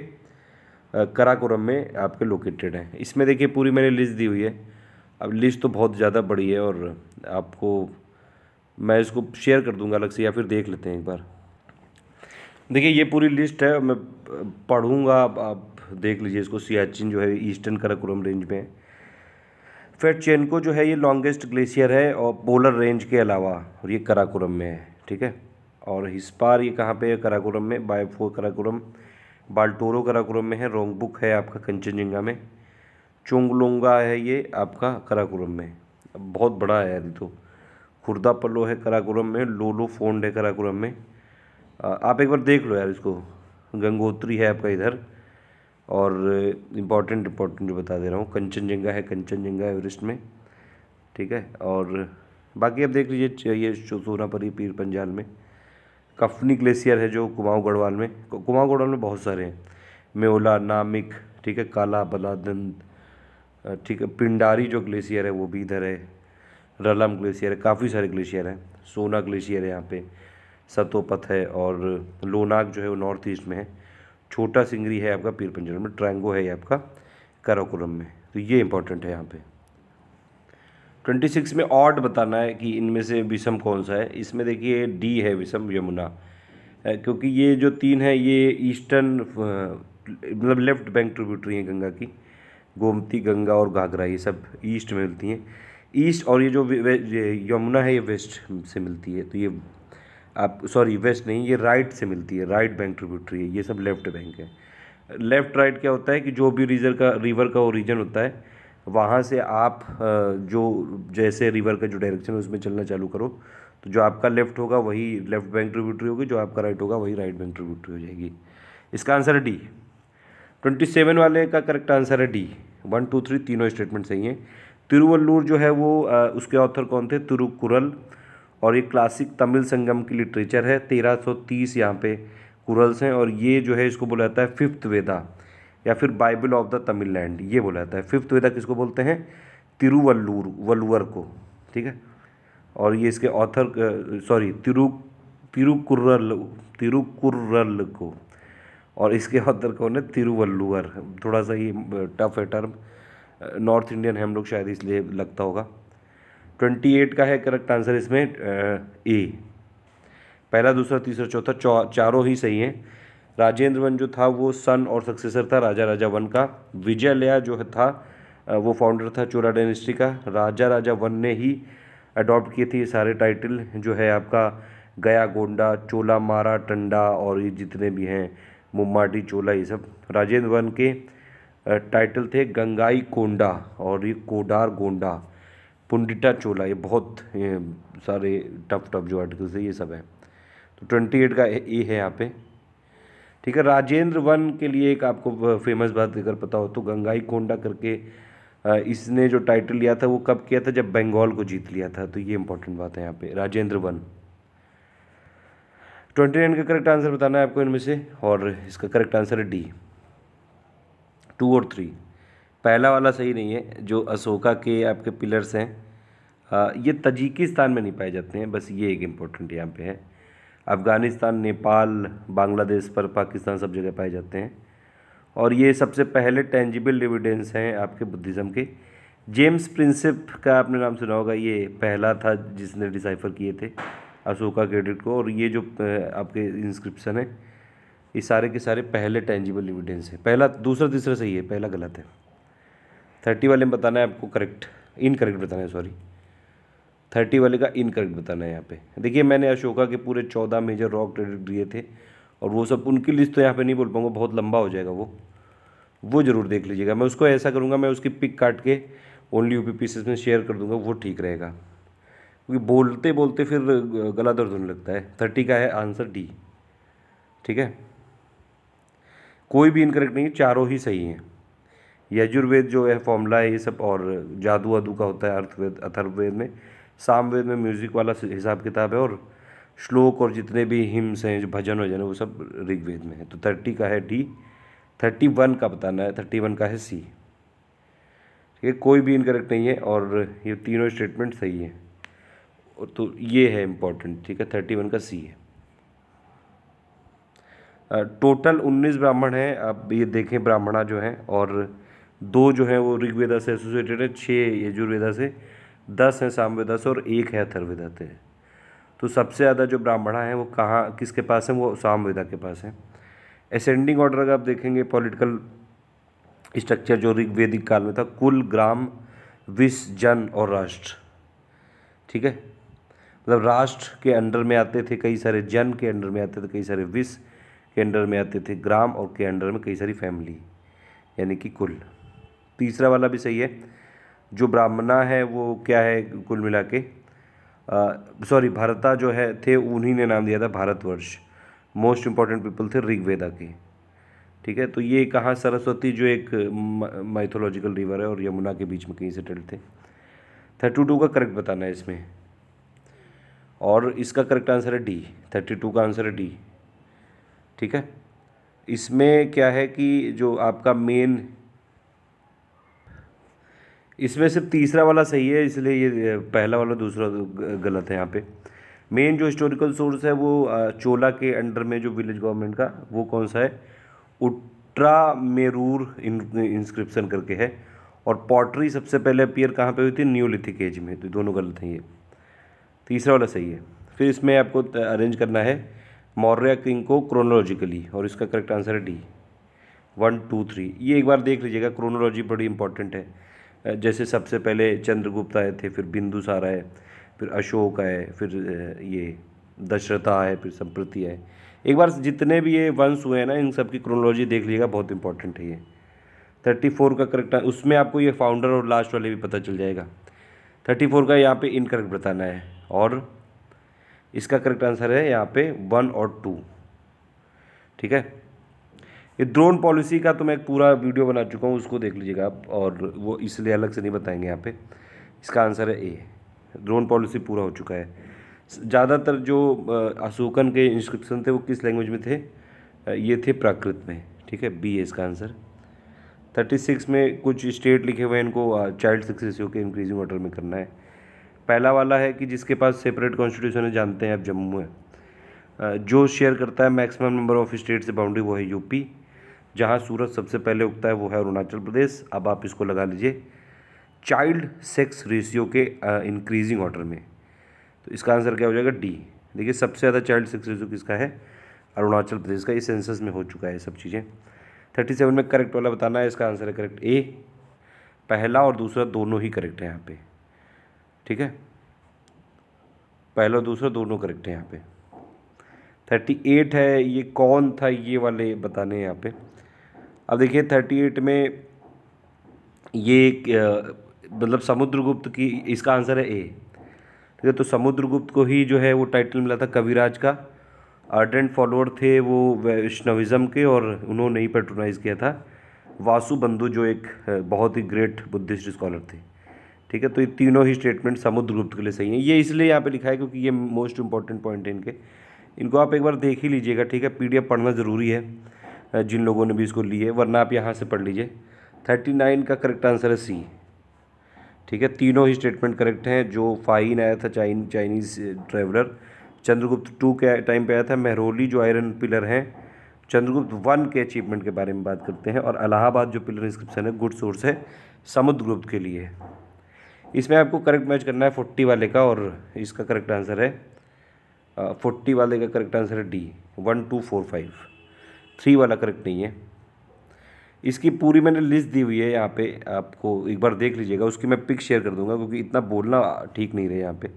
कराकोरम में आपके लोकेटेड हैं। इसमें देखिए पूरी मैंने लिस्ट दी हुई है। अब लिस्ट तो बहुत ज़्यादा बड़ी है और आपको मैं इसको शेयर कर दूंगा अलग से, या फिर देख लेते हैं एक बार। देखिए ये पूरी लिस्ट है, मैं पढ़ूंगा, आप, आप देख लीजिए इसको। सियाचिन जो है ईस्टर्न कराकोरम रेंज में है। फेटचेनको जो है ये लॉन्गेस्ट ग्लेशियर है और पोलर रेंज के अलावा, और ये कराकोरम में है, ठीक है। और हिस्पार ये कहाँ पे है? कराकोरम में। बायोफो कराकोरम, बाल्टोरो कराकोरम में है। रोंगबुक है आपका कंचनजंगा में। चोंगलोंगा है ये आपका कराकोरम में। बहुत बड़ा है यार ये तो। खुर्दा पल्लो है कराकोरम में। लोलो फोंड है कराकोरम में। आप एक बार देख लो यार इसको। गंगोत्री है आपका इधर। और इम्पॉर्टेंट इम्पॉर्टेंट जो बता दे रहा हूँ, कंचनजंगा है, कंचनजंगा एवरेस्ट में, ठीक है। और बाकी आप देख लीजिए ये सोनापरी पीर पंजाल में। कफनी ग्लेशियर है जो कुमाऊं गढ़वाल में। कुमाऊं गढ़वाल में बहुत सारे हैं। मेओला, नामिक, ठीक है, काला बलादंद, ठीक है। पिंडारी जो ग्लेशियर है वो भी इधर है। रलम ग्लेशियर है, काफ़ी सारे ग्लेशियर हैं। सोना ग्लेशियर है यहाँ पे। सतोपथ है। और लोनाक जो है वो नॉर्थ ईस्ट में है। छोटा सिंगरी है आपका पीर पंजाल में। ट्रांगो है ये आपका कराकोरम में। तो ये इंपॉर्टेंट है यहाँ पे। ट्वेंटी सिक्स में ऑड बताना है कि इनमें से विषम कौन सा है। इसमें देखिए डी है विषम, यमुना, क्योंकि ये जो तीन है ये ईस्टर्न मतलब लेफ्ट बैंक ट्रिब्यूटरी हैं गंगा की। गोमती, गंगा और घाघरा ये सब ईस्ट में मिलती हैं, ईस्ट। और ये जो यमुना है ये वेस्ट से मिलती है। तो ये आप सॉरी वेस्ट नहीं, ये राइट से मिलती है, राइट बैंक ट्रिब्यूटरी है। ये सब लेफ्ट बैंक है। लेफ्ट राइट क्या होता है कि जो भी रिजर का रिवर का ओरिजिन होता है वहाँ से आप जो जैसे रिवर का जो डायरेक्शन है उसमें चलना चालू करो, तो जो आपका लेफ्ट होगा वही लेफ्ट बैंक ट्रिब्यूटरी होगी, जो आपका राइट होगा वही राइट बैंक ट्रिब्यूटरी हो जाएगी। इसका आंसर है डी। ट्वेंटी सेवन वाले का करेक्ट आंसर है डी। वन टू थ्री तीनों स्टेटमेंट सही हैं। तिरुवल्लूर जो है वो उसके ऑथर कौन थे? तिरुकुरल। और ये क्लासिक तमिल संगम की लिटरेचर है। तेरह सौ तीस यहाँ पे कुरल्स हैं। और ये जो है इसको बोला जाता है फिफ्थ वेदा या फिर बाइबल ऑफ द तमिललैंड, ये बोला जाता है। फिफ्थ वेदा किसको बोलते हैं? तिरुवल्लूर, वल्लुवर को, ठीक है। और ये इसके ऑथर सॉरी तिरु तिरुकुर्रल तिरुकुर्रल को, और इसके ऑथर कौन है? तिरुवल्लुवर। थोड़ा सा ये टफ है टर्म, नॉर्थ इंडियन है हम लोग शायद इसलिए लगता होगा। ट्वेंटी एट का है करेक्ट आंसर इसमें ए। पहला, दूसरा, तीसरा, चौथा चारों ही सही हैं। राजेंद्र वन जो था वो सन और सक्सेसर था राजा राजा वन का। विजयलया जो था वो फाउंडर था चोला डायनेस्टी का। राजा राजा वन ने ही अडॉप्ट किए थे ये सारे टाइटल, जो है आपका गया गोंडा, चोला मारा टंडा और ये जितने भी हैं मुम्माटी चोला, ये सब राजेंद्र वन के टाइटल थे। गंगाई कोंडा और ये कोडार गोंडा, पुंडिटा चोला, ये बहुत ये सारे टफ टफ जो आर्टिकल्स है ये सब है। तो ट्वेंटी एट का ए है यहाँ पे, ठीक है। राजेंद्र वन के लिए एक आपको फेमस बात अगर पता हो तो गंगाई कोंडा करके इसने जो टाइटल लिया था वो कब किया था? जब बंगाल को जीत लिया था। तो ये इंपॉर्टेंट बात है यहाँ पे, राजेंद्र वन। ट्वेंटी नाइन का करेक्ट आंसर बताना है आपको इनमें से, और इसका करेक्ट आंसर है डी। टू और थ्री, पहला वाला सही नहीं है। जो अशोका के आपके पिलर्स हैं ये तजिकिस्तान में नहीं पाए जाते हैं, बस ये एक इम्पोर्टेंट यहाँ पे है। अफ़गानिस्तान, नेपाल, बांग्लादेश पर, पाकिस्तान सब जगह पाए जाते हैं। और ये सबसे पहले टेंजिबल एविडेंस हैं आपके बुद्धिज़्म के। जेम्स प्रिंसिप का आपने नाम सुना होगा, ये पहला था जिसने डिसाइफर किए थे अशोका के एडिक्ट को। और ये जो आपके इंस्क्रिप्शन है ये सारे के सारे पहले टेंजिबल एविडेंस है। पहला, दूसरा, तीसरा सही है, पहला गलत है। थर्टी वाले में बताना है आपको करेक्ट, इनकरेक्ट बताना है, सॉरी थर्टी वाले का इनकरेक्ट बताना है यहाँ पे। देखिए मैंने अशोका के पूरे चौदह मेजर रॉक क्रेडिट दिए थे, और वो सब उनकी लिस्ट तो यहाँ पे नहीं बोल पाऊँगा, बहुत लंबा हो जाएगा वो वो ज़रूर देख लीजिएगा। मैं उसको ऐसा करूँगा, मैं उसकी पिक काट के ओनली यूपी पीसेस में शेयर कर दूँगा, वो ठीक रहेगा, क्योंकि बोलते बोलते फिर गला दर्द होने लगता है। थर्टी का है आंसर डी, ठीक है। कोई भी इनकरेक्ट नहीं है, चारों ही सही हैं। यजुर्वेद जो है फॉर्मूला है ये सब, और जादू वादू का होता है अर्थवेद, अथर्ववेद में। सामवेद में म्यूज़िक वाला हिसाब किताब है, और श्लोक और जितने भी हिम्स हैं, जो भजन वजन है, वो सब ऋग्वेद में है। तो थर्टी का है डी। थर्टी वन का बताना है, थर्टी वन का है सी, ठीक है। कोई भी इनकरेक्ट नहीं है, और ये तीनों स्टेटमेंट सही है, तो ये है इम्पोर्टेंट, ठीक है। थर्टी वन का सी है। टोटल उन्नीस ब्राह्मण हैं। आप ये देखें ब्राह्मणा जो हैं, और दो जो हैं वो ऋग्वेदा से एसोसिएटेड है, छः यजुर्वेदा से, दस हैं सामवेदा से और एक है अथर्ववेदा से। तो सबसे ज़्यादा जो ब्राह्मणा हैं वो कहाँ किसके पास हैं, वो सामवेदा के पास हैं। असेंडिंग ऑर्डर अगर आप देखेंगे पॉलिटिकल स्ट्रक्चर जो ऋग्वेदिक काल में था, कुल, ग्राम, विश, जन और राष्ट्र। ठीक है, मतलब राष्ट्र के अंडर में आते थे कई सारे, जन के अंडर में आते थे कई सारे, विश के अंडर में आते थे ग्राम, और के अंडर में कई सारी फैमिली, यानी कि कुल। तीसरा वाला भी सही है, जो ब्राह्मणा है वो क्या है कुल मिला के, सॉरी भारता जो है थे उन्हीं ने नाम दिया था भारतवर्ष। मोस्ट इम्पॉर्टेंट पीपल थे ऋग्वेदा के। ठीक है, तो ये कहाँ, सरस्वती जो एक माइथोलॉजिकल रिवर है और यमुना के बीच में कहीं सेटल्ड थे। थर्टी टू का करेक्ट बताना है इसमें, और इसका करेक्ट आंसर है डी। थर्टी टू का आंसर है डी। ठीक है, इसमें क्या है कि जो आपका मेन, इसमें सिर्फ तीसरा वाला सही है, इसलिए ये पहला वाला दूसरा गलत है। यहाँ पे मेन जो हिस्टोरिकल सोर्स है वो चोला के अंडर में जो विलेज गवर्नमेंट का, वो कौन सा है, उट्रामेरूर इंस्क्रिप्शन करके है। और पॉटरी सबसे पहले अपीयर कहाँ पे हुई थी, न्यूलिथिक एज में। तो दोनों गलत हैं, ये तीसरा वाला सही है। फिर इसमें आपको अरेंज करना है मौर्य किंग को क्रोनोलॉजिकली, और इसका करेक्ट आंसर है डी, वन टू थ्री। ये एक बार देख लीजिएगा, क्रोनोलॉजी बड़ी इंपॉर्टेंट है। जैसे सबसे पहले चंद्रगुप्त आए थे, फिर बिंदुसार आए, फिर अशोक आए, फिर ये दशरथा आए, फिर संप्रति आए। एक बार जितने भी ये वंश हुए हैं ना, इन सब की क्रोनोलॉजी देख लीजिएगा, बहुत इंपॉर्टेंट है ये। थर्टी फोर का करेक्ट, उसमें आपको ये फाउंडर और लास्ट वाले भी पता चल जाएगा। थर्टी फोर का यहाँ पे इनकरेक्ट बताना है, और इसका करेक्ट आंसर है यहाँ पे वन और टू। ठीक है, ये ड्रोन पॉलिसी का तो मैं एक पूरा वीडियो बना चुका हूँ, उसको देख लीजिएगा आप, और वो इसलिए अलग से नहीं बताएंगे यहाँ पे। इसका आंसर है ए, ड्रोन पॉलिसी पूरा हो चुका है। ज़्यादातर जो अशोकन के इंस्क्रिप्शन थे वो किस लैंग्वेज में थे, ये थे प्राकृत में। ठीक है, बी है इसका आंसर। थर्टी सिक्स में कुछ स्टेट लिखे हुए हैं, इनको चाइल्ड सेक्स रेशियो के इंक्रीजिंग ऑर्डर में करना है। पहला वाला है कि जिसके पास सेपरेट कॉन्स्टिट्यूशन है, जानते हैं आप, जम्मू है। जो शेयर करता है मैक्सिमम नंबर ऑफ स्टेट से बाउंड्री, वो है यूपी। जहाँ सूरज सबसे पहले उगता है वो है अरुणाचल प्रदेश। अब आप इसको लगा लीजिए चाइल्ड सेक्स रेशियो के इंक्रीजिंग ऑर्डर में, तो इसका आंसर क्या हो जाएगा, डी। देखिए सबसे ज़्यादा चाइल्ड सेक्स रेशियो किसका है, अरुणाचल प्रदेश का। ये सेंसस में हो चुका है सब चीज़ें। थर्टी सेवन में करेक्ट वाला बताना है, इसका आंसर है करेक्ट ए। पहला और दूसरा दोनों ही करेक्ट है यहाँ पे। ठीक है, पहला और दूसरा दोनों करेक्ट है यहाँ पे। थर्टी एट है, ये कौन था, ये वाले बताने हैं यहाँ पे। अब देखिए थर्टी एट में ये मतलब समुद्रगुप्त की, इसका आंसर है ए। ठीक है, तो समुद्रगुप्त को ही जो है वो टाइटल मिला था कविराज का। आर्डेंट फॉलोअर थे वो वैष्णविज्म के, और उन्होंने ही पेट्रोनाइज किया था वासुबंधु, जो एक बहुत ही ग्रेट बुद्धिस्ट स्कॉलर थे। ठीक है, तो ये तीनों ही स्टेटमेंट समुद्रगुप्त के लिए सही हैं। ये इसलिए यहाँ पे लिखा है क्योंकि ये मोस्ट इंपॉर्टेंट पॉइंट है इनके, इनको आप एक बार देख ही लीजिएगा। ठीक है, पीडीएफ पढ़ना ज़रूरी है जिन लोगों ने भी इसको ली है, वरना आप यहाँ से पढ़ लीजिए। थर्टी नाइन का करेक्ट आंसर है सी। ठीक है, तीनों ही स्टेटमेंट करेक्ट हैं। जो फाइन आया था चाइन चाइनीज़ ट्रेवलर, चंद्रगुप्त टू के टाइम पे आया था। मेहरौली जो आयरन पिलर हैं, चंद्रगुप्त वन के अचीवमेंट के बारे में बात करते हैं। और इलाहाबाद जो पिलर इंस्क्रिप्शन है, गुड सोर्स है समुद्रगुप्त के लिए। इसमें आपको करेक्ट मैच करना है फोर्टी वाले का, और इसका करेक्ट आंसर है फोर्टी वाले का करेक्ट आंसर है D, one two four five. Three वाला करेक्ट नहीं है। इसकी पूरी मैंने लिस्ट दी हुई है यहाँ पे, आपको एक बार देख लीजिएगा। उसकी मैं पिक शेयर कर दूंगा, क्योंकि इतना बोलना ठीक नहीं रहे यहाँ पे।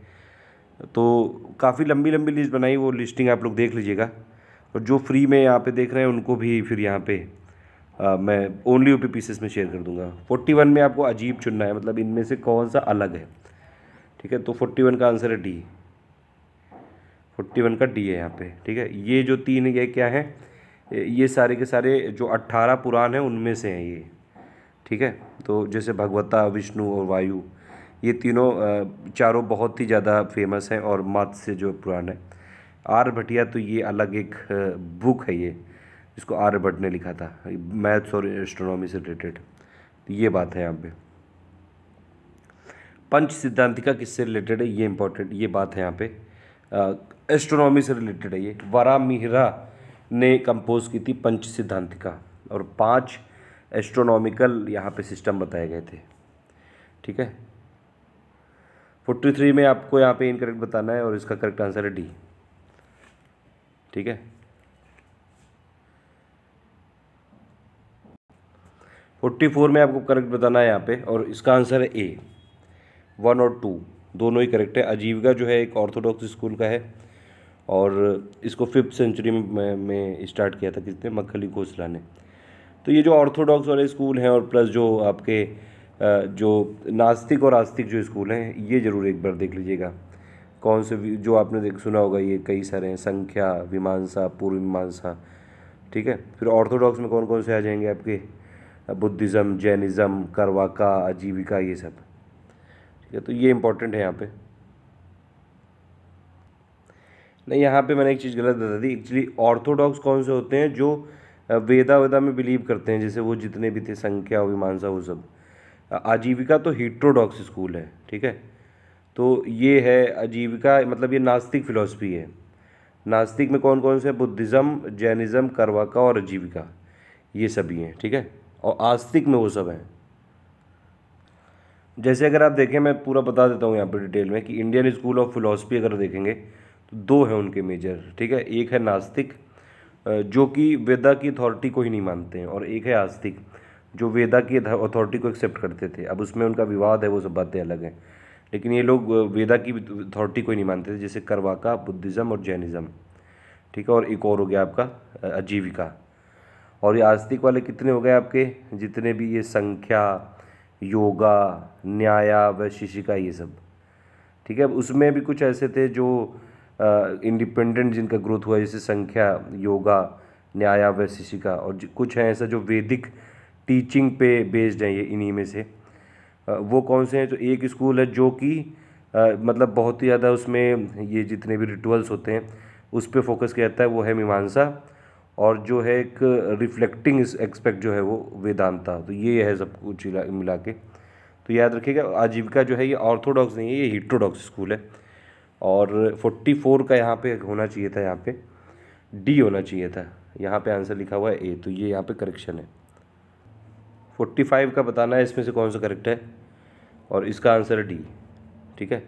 तो काफ़ी लंबी लंबी लिस्ट बनाई, वो लिस्टिंग आप लोग देख लीजिएगा। और जो फ्री में यहाँ पे देख रहे हैं उनको भी फिर यहाँ पे आ, मैं ओनली यूपी पीसेस में शेयर कर दूंगा। फोर्टी वन में आपको अजीब चुनना है, मतलब इनमें से कौन सा अलग है। ठीक है, तो फोर्टी वन का आंसर है डी, फोर्टी वन का डी है यहाँ पे। ठीक है, ये जो तीन ये क्या है, ये सारे के सारे जो अट्ठारह पुराण हैं उनमें से हैं ये। ठीक है, तो जैसे भगवता, विष्णु और वायु, ये तीनों चारों बहुत ही ज़्यादा फेमस हैं, और मत्स्य से जो पुराण है। आर्यभट्टिया तो ये अलग एक बुक है ये, जिसको आर्यभट्ट ने लिखा था, मैथ्स और एस्ट्रोनॉमी से रिलेटेड। तो ये बात है यहाँ पे। पंच सिद्धांतिका किससे रिलेटेड है, ये इंपॉर्टेंट ये बात है यहाँ पे। एस्ट्रोनॉमी से रिलेटेड है ये। वरामिहिरा ने कंपोज की थी पंच सिद्धांतिका, और पांच एस्ट्रोनॉमिकल यहाँ पे सिस्टम बताए गए थे। ठीक है, फोर्टी थ्री में आपको यहाँ पे इनकरेक्ट बताना है और इसका करेक्ट आंसर है डी। ठीक है, फोर्टी फोर में आपको करेक्ट बताना है यहाँ पे, और इसका आंसर है ए। वन और टू दोनों ही करेक्ट है। आजीविका जो है एक ऑर्थोडॉक्स स्कूल का है, और इसको फिफ्थ सेंचुरी में में स्टार्ट किया था किसने, मक्खली घोषला ने। तो ये जो ऑर्थोडॉक्स वाले स्कूल हैं और प्लस जो आपके जो नास्तिक और आस्तिक जो स्कूल हैं, ये ज़रूर एक बार देख लीजिएगा। कौन से जो आपने देख सुना होगा, ये कई सारे हैं, संख्या, मीमांसा, पूर्व मीमांसा। ठीक है, फिर ऑर्थोडॉक्स में कौन कौन से आ जाएंगे आपके, बुद्धिज़्म, जैनिज़्म, करवाका, आजीविका, ये सब। ठीक है, तो ये इंपॉर्टेंट है यहाँ पे। नहीं, यहाँ पे मैंने एक चीज़ गलत बता दी। एक्चुअली ऑर्थोडॉक्स कौन से होते हैं, जो वेदा वेदा में बिलीव करते हैं, जैसे वो जितने भी थे, संख्या, मीमांसा, वो सब। आजीविका तो हिट्रोडॉक्स स्कूल है। ठीक है, तो ये है आजीविका, मतलब ये नास्तिक फिलॉसफी है। नास्तिक में कौन कौन से, बुद्धिज़्म, जैनिज़्म, करवाका और आजीविका, ये सभी हैं। ठीक है, और आस्तिक में वो सब हैं। जैसे अगर आप देखें, मैं पूरा बता देता हूँ यहाँ पर डिटेल में, कि इंडियन स्कूल ऑफ फिलॉसफी अगर देखेंगे तो दो हैं उनके मेजर। ठीक है, एक है नास्तिक जो कि वेदा की अथॉरिटी को ही नहीं मानते हैं, और एक है आस्तिक जो वेदा की अथॉरिटी को एक्सेप्ट करते थे। अब उसमें उनका विवाद है, वो सब बातें अलग हैं, लेकिन ये लोग वेदा की अथॉरिटी को ही नहीं मानते थे, जैसे करवाका, बुद्धिज़्म और जैनिज़्म। ठीक है, और एक और हो गया आपका आजीविका। और ये आस्तिक वाले कितने हो गए आपके, जितने भी ये संख्या, योगा, न्याया, वैशेषिका, ये सब। ठीक है, उसमें भी कुछ ऐसे थे जो इंडिपेंडेंट uh, जिनका ग्रोथ हुआ, जैसे संख्या, योगा, न्याया, वैशेषिका, और कुछ हैं ऐसा जो वैदिक टीचिंग पे बेस्ड हैं, ये इन्हीं में से। uh, वो कौन से हैं, तो एक स्कूल है जो कि uh, मतलब बहुत ही ज़्यादा उसमें ये जितने भी रिचुअल्स होते हैं उस पर फोकस किया जाता है, वो है मीमांसा। और जो है एक रिफ्लेक्टिंग एक्सपेक्ट जो है वो वेदांता। तो ये है सब कुछ मिला के। तो याद रखिएगा, आजीविका जो है ये ऑर्थोडॉक्स नहीं है, ये हिट्रोडॉक्स स्कूल है। और फोर्टी फोर का यहाँ पे होना चाहिए था, यहाँ पे डी होना चाहिए था। यहाँ पे आंसर लिखा हुआ है ए, तो ये यहाँ पे करेक्शन है। फोर्टी फाइव का बताना है इसमें से कौन सा करेक्ट है, और इसका आंसर है डी। ठीक है,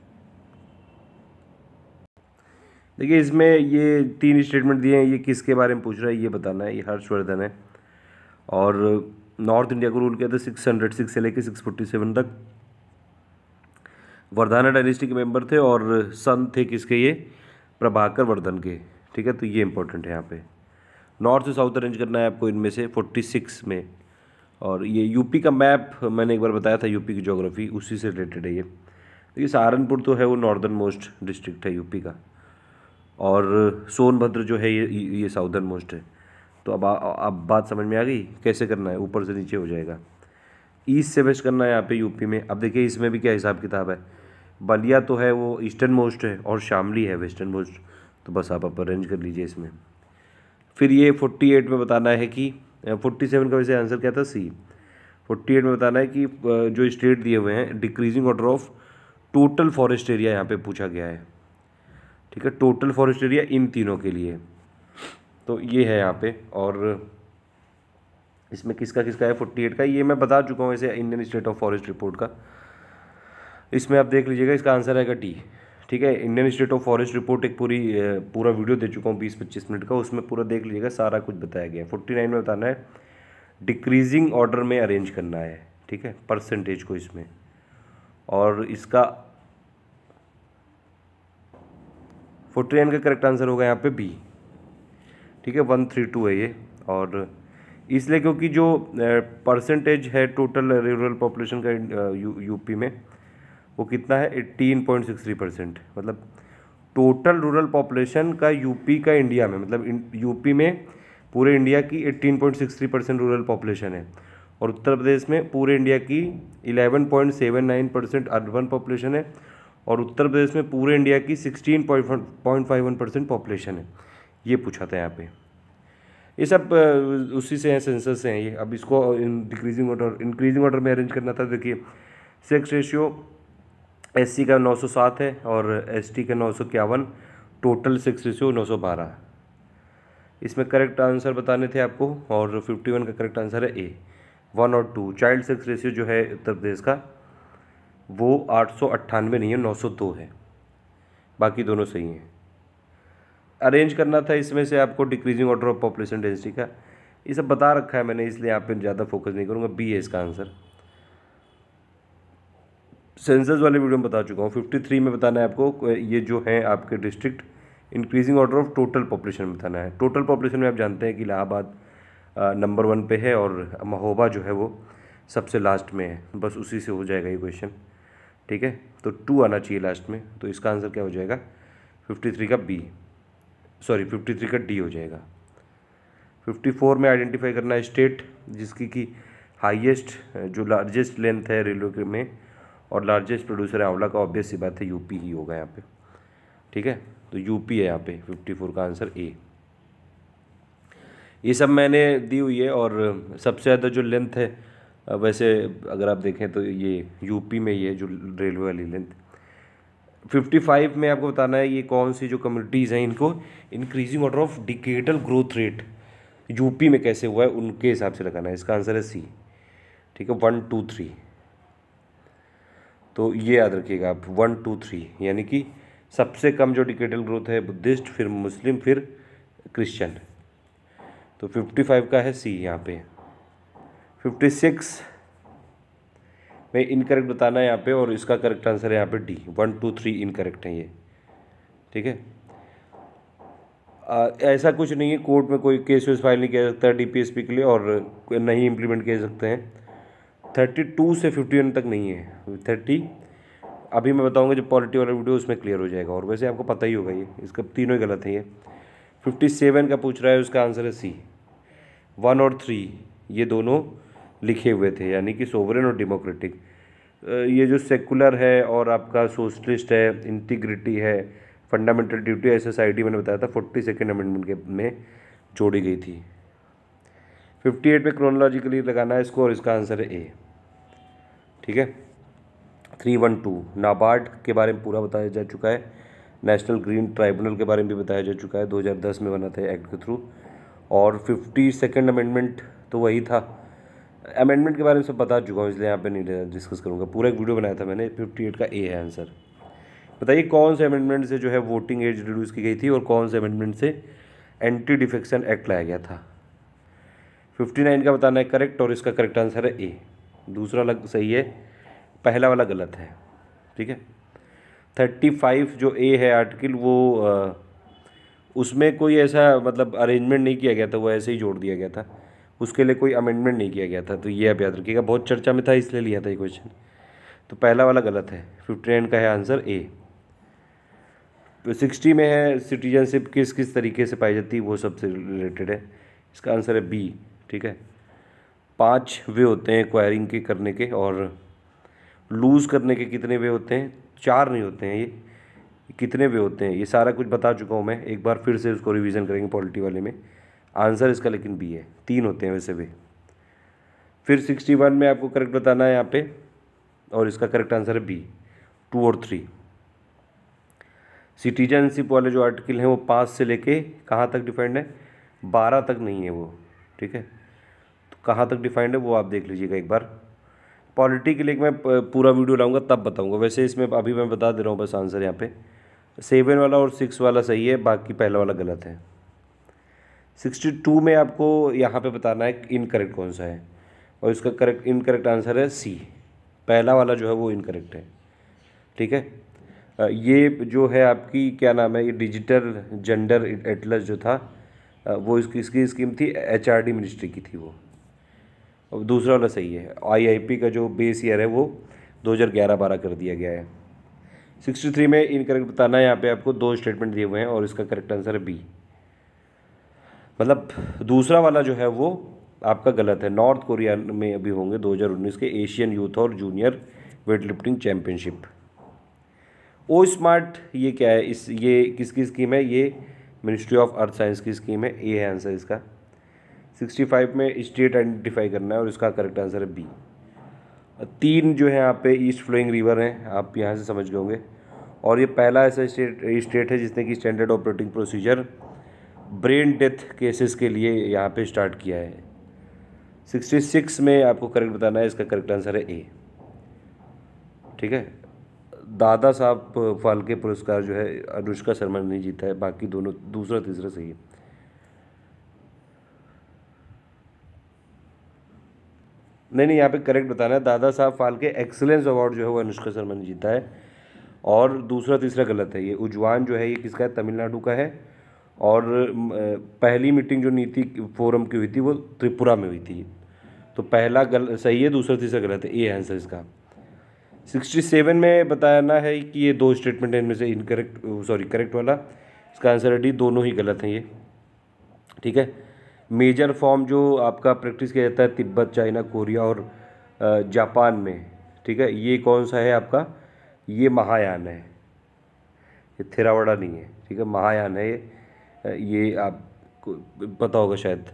देखिए इसमें ये तीन स्टेटमेंट दिए हैं, ये किसके बारे में पूछ रहा है ये बताना है। ये हर्षवर्धन है, और नॉर्थ इंडिया को रूल किया था सिक्स हंड्रेड सिक्स से लेकर सिक्स फोर्टी सेवन तक। वर्धना डायनेस्टी के मेंबर थे, और सन थे किसके, ये प्रभाकर वर्धन के। ठीक है, तो ये इंपॉर्टेंट है यहाँ पे। नॉर्थ से साउथ अरेंज करना है आपको इनमें से फोर्टी सिक्स में। और ये यूपी का मैप मैंने एक बार बताया था, यूपी की ज्योग्राफी, उसी से रिलेटेड है ये। देखिए सहारनपुर तो है वो नॉर्दर्न मोस्ट डिस्ट्रिक्ट है यूपी का, और सोनभद्र जो है ये ये साउदर्न मोस्ट है। तो अब अब बात समझ में आ गई कैसे करना है, ऊपर से नीचे हो जाएगा। ईस्ट से वेस्ट करना है यहाँ पे यूपी में। अब देखिए इसमें भी क्या हिसाब किताब है, बलिया तो है वो ईस्टर्न मोस्ट है, और शामली है वेस्टर्न मोस्ट। तो बस आप अरेंज कर लीजिए इसमें। फिर ये फोर्टी एट में बताना है कि फोर्टी सेवन का वैसे आंसर क्या था, सी। फोर्टी एट में बताना है कि जो स्टेट दिए हुए हैं, decreasing order of total forest area यहाँ पे पूछा गया है। ठीक है, टोटल फॉरेस्ट एरिया इन तीनों के लिए। तो ये है यहाँ पे, और इसमें किसका किसका है फोर्टी एट का, ये मैं बता चुका हूँ ऐसे Indian state of forest report का। इसमें आप देख लीजिएगा, इसका आंसर आएगा डी। ठीक है, Indian state of forest report एक पूरी पूरा वीडियो दे चुका हूँ बीस पच्चीस मिनट का, उसमें पूरा देख लीजिएगा, सारा कुछ बताया गया है। फोर्टी नाइन में बताना है डिक्रीजिंग ऑर्डर में अरेंज करना है। ठीक है, परसेंटेज को इसमें, और इसका फोर्टी नाइन का करेक्ट आंसर होगा यहाँ पे बी। ठीक है, वन थ्री टू है ये, और इसलिए क्योंकि जो परसेंटेज है टोटल रूरल पॉपुलेशन का यू यूपी में, वो कितना है eighteen point six three percent. मतलब टोटल रूरल पॉपुलेशन का यूपी का इंडिया में, मतलब यूपी में पूरे इंडिया की eighteen point six three percent rural population है, और उत्तर प्रदेश में पूरे इंडिया की eleven point seven nine percent urban population है, और उत्तर प्रदेश में पूरे इंडिया की sixteen point five one percent population है। ये पूछा था यहाँ पे, ये सब उसी से हैं, सेंसस से हैं ये। अब इसको डिक्रीजिंग ऑर्डर इंक्रीजिंग ऑर्डर में अरेंज करना था। देखिए सेक्स रेशियो एससी का नौ सौ सात है, और एसटी का नौ सौ इक्यावन, टोटल सेक्स रेशियो नौ सौ बारह। इसमें करेक्ट आंसर बताने थे आपको, और फिफ्टी वन का करेक्ट आंसर है ए, वन और टू। चाइल्ड सेक्स रेशियो जो है उत्तर प्रदेश का वो आठ सौ अट्ठानवे नहीं है, नौ सौ दो है, बाकी दोनों सही हैं। अरेंज करना था इसमें से आपको decreasing order of population density का, ये सब बता रखा है मैंने, इसलिए आप पे ज़्यादा फोकस नहीं करूँगा। बी है इसका आंसर। सेंसस वाले वीडियो में बता चुका हूँ। फिफ्टी थ्री में बताना है आपको, ये जो है आपके district increasing order of total population में बताना है। टोटल पॉपुलेशन में आप जानते हैं कि इलाहाबाद नंबर वन पे है और महोबा जो है वो सबसे लास्ट में है, बस उसी से हो जाएगा ये क्वेश्चन, ठीक है। तो टू आना चाहिए लास्ट में, तो इसका आंसर क्या हो जाएगा, फिफ्टी थ्री का बी, सॉरी फिफ्टी थ्री का डी हो जाएगा। फिफ्टी फोर में आइडेंटिफाई करना है स्टेट जिसकी की हाईएस्ट जो लार्जेस्ट लेंथ है रेलवे में और लार्जेस्ट प्रोड्यूसर है आंवला का, ऑब्वियस सी बात है यूपी ही होगा यहाँ पे, ठीक है। तो यूपी है यहाँ पे, फिफ्टी फोर का आंसर ए। ये सब मैंने दी हुई है, और सबसे ज़्यादा जो लेंथ है वैसे अगर आप देखें तो ये यूपी में ही है जो रेलवे वाली लेंथ। फिफ्टी फाइव में आपको बताना है ये कौन सी जो कम्युनिटीज़ हैं इनको increasing order of decadal growth rate UP में कैसे हुआ है उनके हिसाब से लगाना है। इसका आंसर है सी, ठीक है, वन टू थ्री। तो ये याद रखिएगा आप, वन टू थ्री, यानी कि सबसे कम जो डिकेडल ग्रोथ है बुद्धिस्ट, फिर मुस्लिम, फिर क्रिश्चियन। तो फिफ्टी फाइव का है सी यहाँ पे। फिफ्टी सिक्स में इनकरेक्ट बताना है यहाँ पे, और इसका करेक्ट आंसर है यहाँ पे D, one two three incorrect है ये, ठीक है। आ, ऐसा कुछ नहीं है, कोर्ट में कोई केस वेस फाइल नहीं किया जा सकता डीपीएसपी के लिए, और नहीं इम्प्लीमेंट किए सकते हैं। थर्टी टू से फिफ्टी वन तक नहीं है, थर्टी अभी मैं बताऊंगा जब पॉलिटी वाला वीडियो उसमें क्लियर हो जाएगा, और वैसे आपको पता ही होगा ये, इसका तीनों ही गलत है ये। फिफ्टी सेवन का पूछ रहा है, उसका आंसर है सी, वन और थ्री ये दोनों लिखे हुए थे, यानी कि सोवरेन और डेमोक्रेटिक। ये जो सेकुलर है और आपका सोशलिस्ट है, इंटीग्रिटी है, fundamental duty S S I D मैंने बताया था फोर्टी सेकेंड अमेंडमेंट के में जोड़ी गई थी। फिफ्टी एट में क्रोनोलॉजिकली लगाना है इसको, और इसका आंसर है ए, ठीक है। थ्री वन टू नाबार्ड के बारे में पूरा बताया जा चुका है, नेशनल ग्रीन ट्राइब्यूनल के बारे में भी बताया जा चुका है, दो हज़ार दस में बना था एक्ट के थ्रू। और फिफ्टी सेकेंड अमेंडमेंट तो वही था, अमेंडमेंट के बारे में सब बता चुका हूँ इसलिए यहाँ पे नहीं डिस्कस करूँगा, पूरा एक वीडियो बनाया था मैंने। फिफ्टी एट का ए है आंसर। बताइए कौन से अमेंडमेंट से जो है वोटिंग एज रिड्यूस की गई थी और कौन से अमेंडमेंट से एंटी डिफेक्शन एक्ट लाया गया था। फिफ्टी नाइन का बताना है करेक्ट, और इसका करेक्ट आंसर है ए, दूसरा लग सही है, पहला वाला गलत है, ठीक है। थर्टी फाइव जो ए है आर्टिकल वो आ, उसमें कोई ऐसा मतलब अरेंजमेंट नहीं किया गया था, वो ऐसे ही जोड़ दिया गया था, उसके लिए कोई अमेंडमेंट नहीं किया गया था। तो ये आप याद रखिएगा, बहुत चर्चा में था इसलिए लिया था ये क्वेश्चन। तो पहला वाला गलत है, फिफ्टी नाइन का है आंसर ए। सिक्सटी में है सिटीजनशिप किस किस तरीके से पाई जाती है, वो सबसे रिलेटेड है, इसका आंसर है बी, ठीक है। पांच वे होते हैं एक्वायरिंग के करने के, और लूज़ करने के कितने वे होते हैं, चार नहीं होते हैं, ये कितने वे होते हैं ये सारा कुछ बता चुका हूँ मैं, एक बार फिर से उसको रिवीजन करेंगे पॉलिटी वाले में। आंसर इसका लेकिन बी है, तीन होते हैं वैसे वे। फिर सिक्सटी वन में आपको करेक्ट बताना है यहाँ पे, और इसका करेक्ट आंसर है बी, टू और थ्री। सिटीजनशिप वाले जो आर्टिकल हैं वो पाँच से लेके कहाँ तक डिफाइंड है, बारह तक नहीं है वो, ठीक है। तो कहाँ तक डिफाइंड है वो आप देख लीजिएगा एक बार। पॉलिटी के लिए मैं पूरा वीडियो लाऊंगा तब बताऊंगा, वैसे इसमें अभी मैं बता दे रहा हूँ बस आंसर यहाँ पे। सेवन वाला और सिक्स वाला सही है, बाकी पहला वाला गलत है। सिक्सटी टू में आपको यहाँ पे बताना है इनकरेक्ट कौन सा है, और इसका करेक्ट इनकरेक्ट आंसर है सी, पहला वाला जो है वो इनकरेक्ट है, ठीक है। ये जो है आपकी क्या नाम है, ये डिजिटल जेंडर एटलस जो था वो इसकी इसकी स्कीम थी, एच आर डी मिनिस्ट्री की थी वो। और दूसरा वाला सही है, आई आई पी का जो बेस ईयर है वो दो हज़ार ग्यारह बारह कर दिया गया है। सिक्सटी थ्री में इनकरेक्ट बताना है, यहाँ पे आपको दो स्टेटमेंट दिए हुए हैं, और इसका करेक्ट आंसर है बी, मतलब दूसरा वाला जो है वो आपका गलत है। नॉर्थ कोरिया में अभी होंगे दो हज़ार उन्नीस के एशियन यूथ और junior weightlifting championship. O smart ये क्या है, इस ये किसकी स्कीम है, ये मिनिस्ट्री ऑफ अर्थ साइंस की स्कीम है, ए है आंसर इसका। सिक्सटी फाइव में स्टेट आइडेंटिफाई करना है, और इसका करेक्ट आंसर है बी। तीन जो है यहाँ पे ईस्ट फ्लोइंग रिवर हैं, आप यहाँ से समझ गए होंगे, और ये पहला ऐसा स्टेट स्टेट है जिसने कि standard operating procedure brain death cases के लिए यहाँ पे स्टार्ट किया है। सिक्सटी सिक्स में आपको करेक्ट बताना है, इसका करेक्ट आंसर है ए। ठीक है, दादा साहब फाल्के पुरस्कार जो है अनुष्का शर्मा ने जीता है, बाकी दोनों दूसरा तीसरा सही है। नहीं नहीं यहाँ पे करेक्ट बताना है, दादा साहब फाल्के एक्सीलेंस अवार्ड जो है वो अनुष्का शर्मा ने जीता है, और दूसरा तीसरा गलत है। ये उज्जवान जो है ये किसका है, तमिलनाडु का है, और पहली मीटिंग जो नीति फोरम की हुई थी वो त्रिपुरा में हुई थी। तो पहला गल सही है, दूसरा तीसरा गलत है, ए आंसर इसका। सिक्सटी सेवन में बताना है कि ये दो स्टेटमेंट है, इनमें से इनकरेक्ट सॉरी करेक्ट वाला इसका आंसर है डी, दोनों ही गलत हैं ये। ठीक है, मेजर फॉर्म जो आपका प्रैक्टिस किया जाता है तिब्बत, चाइना, कोरिया और जापान में, ठीक है, ये कौन सा है आपका, ये महायान है, ये थेरावाड़ा नहीं है। ठीक है, महायान है ये, ये आपको पता होगा शायद।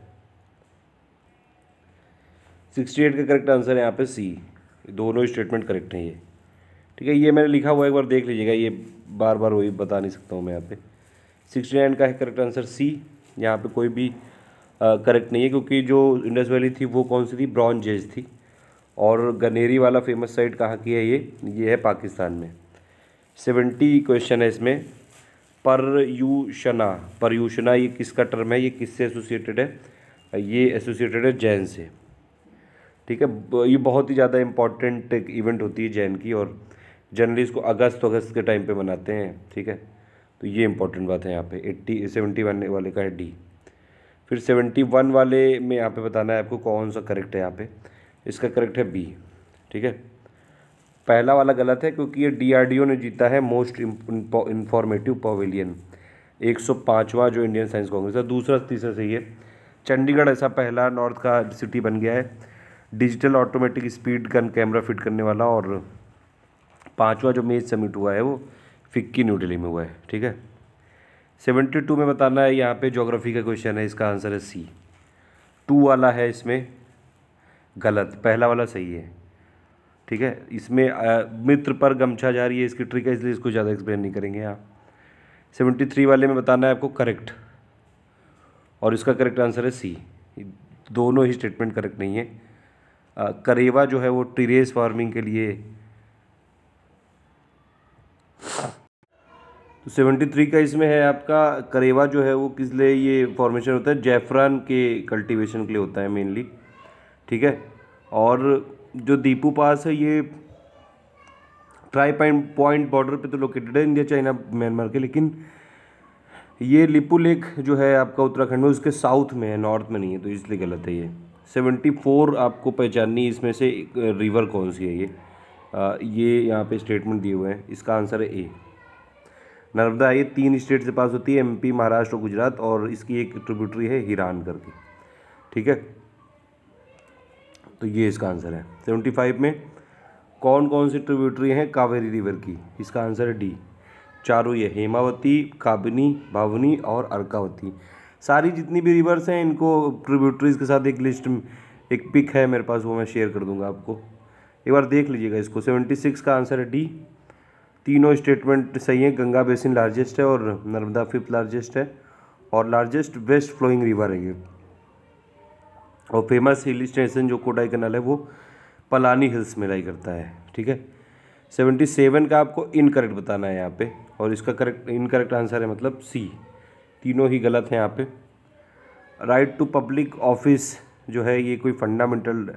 सिक्सटी एट का करेक्ट आंसर है यहाँ पे सी, दोनों स्टेटमेंट करेक्ट हैं ये। ठीक है, ये मैंने लिखा हुआ है, एक बार देख लीजिएगा, ये बार बार वही बता नहीं सकता हूँ मैं यहाँ पे। सिक्सटी नाइन का है करेक्ट आंसर सी, यहाँ पे कोई भी करेक्ट नहीं है, क्योंकि जो इंडस वैली थी वो कौन सी थी, ब्रॉन्ज एज थी। और गनेरी वाला फेमस साइट कहाँ की है, ये ये है पाकिस्तान में। सेवेंटी क्वेश्चन है इसमें, पर्यूषणा, पर्यूषणा ये किसका टर्म है, ये किससे एसोसिएटेड है, ये एसोसिएटेड है जैन से। ठीक है, ये बहुत ही ज़्यादा इम्पॉर्टेंट इवेंट होती है जैन की, और जनरली इसको अगस्त अगस्त के टाइम पे मनाते हैं। ठीक है, तो ये इंपॉर्टेंट बात है यहाँ पे। एट्टी सेवेंटी वन वाले का है डी। फिर सेवेंटी वन वाले में यहाँ पे बताना है आपको कौन सा करेक्ट है, यहाँ पे इसका करेक्ट है बी। ठीक है, पहला वाला गलत है, क्योंकि ये डीआरडीओ ने जीता है मोस्ट इंफॉर्मेटिव पवेलियन, एक सौ पाँचवां जो इंडियन साइंस कांग्रेस है। दूसरा तीसरा सही है, चंडीगढ़ ऐसा पहला नॉर्थ का सिटी बन गया है digital automatic speed gun camera fit करने वाला, और पांचवा जो मेज समिट हुआ है वो फिक्की न्यू दिल्ली में हुआ है। ठीक है, सेवेंटी टू में बताना है, यहाँ पे ज्योग्राफी का क्वेश्चन है, इसका आंसर है सी। टू वाला है इसमें गलत, पहला वाला सही है। ठीक है, इसमें आ, मित्र पर गमछा जा रही है, इसकी ट्रिक है, इसलिए इसको ज़्यादा एक्सप्लेन नहीं करेंगे यहाँ। सेवेंटी थ्री वाले में बताना है आपको करेक्ट, और इसका करेक्ट आंसर है सी। दोनों ही स्टेटमेंट करेक्ट नहीं है। आ, करेवा जो है वो टेरेस फार्मिंग के लिए, तो सेवेंटी थ्री का इसमें है आपका करेवा जो है वो किस लिए ये फॉर्मेशन होता है, जैफरान के कल्टीवेशन के लिए होता है मेनली। ठीक है, और जो दीपू पास है ये ट्राई पॉइंट पॉइंट बॉर्डर पे तो लोकेटेड है इंडिया चाइना म्यांमार के, लेकिन ये लिपू लेक जो है आपका उत्तराखंड में, उसके साउथ में है, नॉर्थ में नहीं है, तो इसलिए गलत है ये। सेवेंटी फोर आपको पहचाननी, इसमें से रिवर कौन सी है ये आ, ये यहाँ पे स्टेटमेंट दिए हुए हैं, इसका आंसर है ए, नर्मदा। ये तीन स्टेट से पास होती है, एमपी, महाराष्ट्र और गुजरात, और इसकी एक ट्रिब्यूटरी है हिरान करके। ठीक है, तो ये इसका आंसर है। सेवेंटी फाइव में कौन कौन सी ट्रिब्यूटरी हैं कावेरी रिवर की, इसका आंसर है डी, चारों ये, हेमावती, काबिनी, भावनी और अर्कावती। सारी जितनी भी रिवर्स हैं इनको ट्रिब्यूटरीज के साथ एक लिस्ट में एक पिक है मेरे पास, वो मैं शेयर कर दूंगा आपको, एक बार देख लीजिएगा इसको। सेवेंटी सिक्स का आंसर है डी, तीनों स्टेटमेंट सही है। गंगा बेसिन लार्जेस्ट है और नर्मदा फिफ्थ लार्जेस्ट है, और लार्जेस्ट वेस्ट फ्लोइंग रिवर है ये। और फेमस हिल स्टेशन जो कोडाई कनाल है वो पलानी हिल्स में लाई करता है। ठीक है, सेवेंटी सेवन का आपको इनकरेक्ट बताना है यहाँ पे, और इसका करेक्ट इनकरेक्ट आंसर है मतलब सी, तीनों ही गलत हैं यहाँ पे। राइट टू पब्लिक ऑफिस जो है ये कोई फंडामेंटल,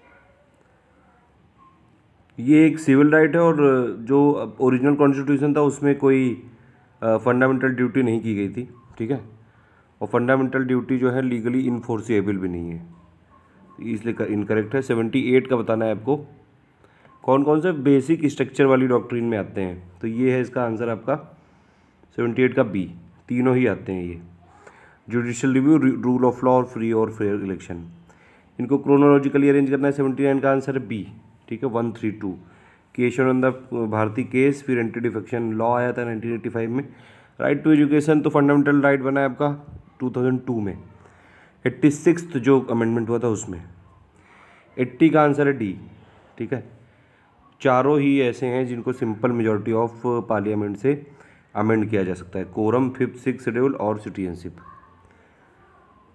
ये एक सिविल राइट है, और जो ओरिजिनल कॉन्स्टिट्यूशन था उसमें कोई फंडामेंटल ड्यूटी नहीं की गई थी। ठीक है, और फंडामेंटल ड्यूटी जो है लीगली इन्फोर्सेबल भी नहीं है, इसलिए इनकरेक्ट है। सेवेंटी एट का बताना है आपको कौन कौन से बेसिक स्ट्रक्चर वाली डॉक्ट्रिन में आते हैं, तो ये है इसका आंसर आपका सेवेंटी एट का बी, तीनों ही आते हैं ये। Judicial review, rule of law और फ्री और फेयर इलेक्शन, इनको क्रोनोलॉजिकली अरेंज करना है। सेवेंटी नाइन का आंसर है बी। ठीक है, one three two Kesavananda Bharati case, फिर एंटी डिफेक्शन लॉ आया था नाइनटीन एटी फाइव में। राइट टू एजुकेशन तो फंडामेंटल राइट बना है आपका टू थाउजेंड टू में, एट्टी सिक्स जो अमेंडमेंट हुआ था उसमें। एट्टी का आंसर है डी। ठीक है, चारों ही ऐसे हैं जिनको सिंपल मेजॉरिटी ऑफ पार्लियामेंट से अमेंड किया जा सकता है, कोरम, फिफ्थ, सिक्स शेड्यूल और citizenship.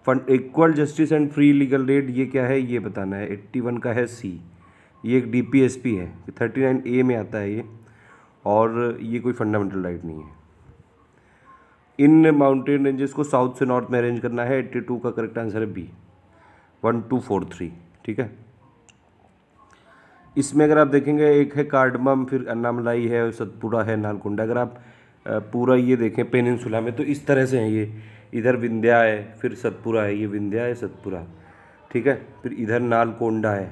Fund equal justice and free legal rate, ये क्या है ये बताना है। एट्टी वन का है सी, ये एक डीपीएसपी है, थर्टी नाइन ए में आता है ये, और ये कोई फंडामेंटल राइट नहीं है। इन माउंटेन रेंजेस को साउथ से नॉर्थ में अरेंज करना है। एट्टी टू का करेक्ट आंसर है B, one two four three. ठीक है, इसमें अगर आप देखेंगे एक है कार्डमम, फिर अन्नामलाई है, सतपुड़ा है, नालकुंडा। अगर आप पूरा ये देखें पेनिनसुला में तो इस तरह से है ये, इधर विंध्या है, फिर सतपुड़ा है, ये विंध्या है सतपुड़ा। ठीक है, फिर इधर नालकोंडा है,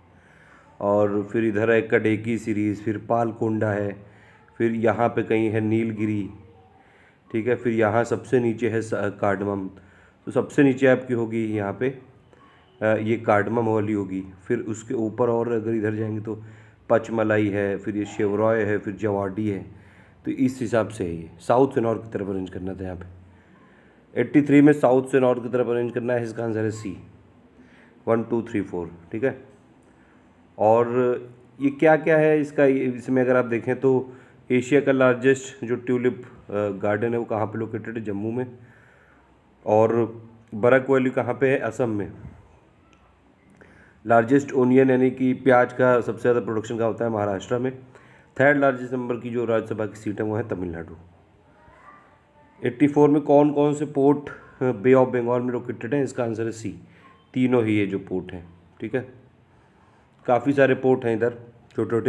और फिर इधर है कडेकी सीरीज़, फिर पालकोंडा है, फिर यहाँ पे कहीं है नीलगिरी। ठीक है, फिर यहाँ सबसे नीचे है कार्डमम, तो सबसे नीचे आपकी होगी यहाँ पे ये कार्डमम वाली होगी। फिर उसके ऊपर और अगर इधर जाएंगे तो पचमलाई है, फिर ये शेवरॉय है, फिर जवाडी है। तो इस हिसाब से है ये साउथ से नॉर्थ की तरफ अरेंज करना था यहाँ पे। एट्टी थ्री में साउथ से नॉर्थ की तरफ अरेंज करना है, इसका आंसर है C, one two three four. ठीक है, और ये क्या क्या है इसका, इसमें अगर आप देखें तो एशिया का लार्जेस्ट जो ट्यूलिप गार्डन है वो कहाँ पे लोकेटेड है, जम्मू में। और बरक वैली कहाँ पे है, असम में। लार्जेस्ट ओनियन यानी कि प्याज का सबसे ज़्यादा प्रोडक्शन का होता है महाराष्ट्र में। थर्ड लार्जेस्ट नंबर की जो राज्यसभा की सीट है वो है तमिलनाडु। एट्टी फोर में कौन कौन से पोर्ट बे ऑफ बंगाल में लोकेटेड हैं, इसका आंसर है सी, तीनों ही ये जो पोर्ट हैं। ठीक है, काफ़ी सारे पोर्ट हैं इधर छोटे छोटे,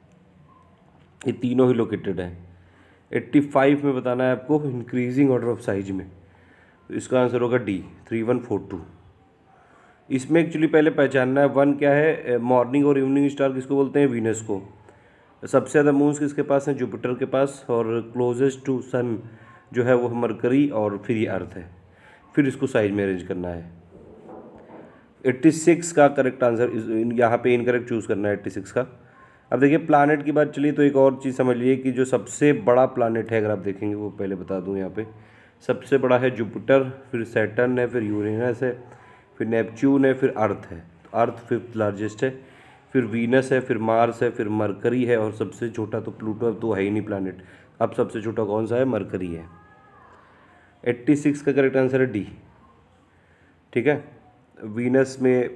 ये तीनों ही लोकेटेड हैं। एट्टी फाइव में बताना है आपको इंक्रीजिंग ऑर्डर ऑफ साइज में, तो इसका आंसर होगा D, three one four two. इसमें एक्चुअली पहले पहचानना है वन क्या है, मॉर्निंग और इवनिंग स्टार किसको बोलते हैं, वीनस को। सबसे ज़्यादा मून्स किसके पास हैं, जुपिटर के पास, और क्लोजेस्ट टू सन जो है वो मरकरी, और फिर ये अर्थ है। फिर इसको साइज में अरेंज करना है। एट्टी सिक्स का करेक्ट आंसर यहाँ पे इनकरेक्ट चूज़ करना है एट्टी सिक्स का। अब देखिए प्लानट की बात चलिए तो एक और चीज़ समझ लीजिए कि जो सबसे बड़ा प्लानट है अगर आप देखेंगे वो पहले बता दूँ यहाँ पे, सबसे बड़ा है जुपिटर, फिर सैटर्न है, फिर यूरेनस है, फिर नेपच्यून है, फिर अर्थ है। तो अर्थ फिफ्थ लार्जेस्ट है, फिर वीनस है, फिर मार्स है, फिर मरकरी है, और सबसे छोटा तो प्लूटो, अब तो है ही नहीं प्लानट। अब सबसे छोटा कौन सा है, मरकरी है। एट्टी सिक्स का करेक्ट आंसर है डी। ठीक है, वीनस में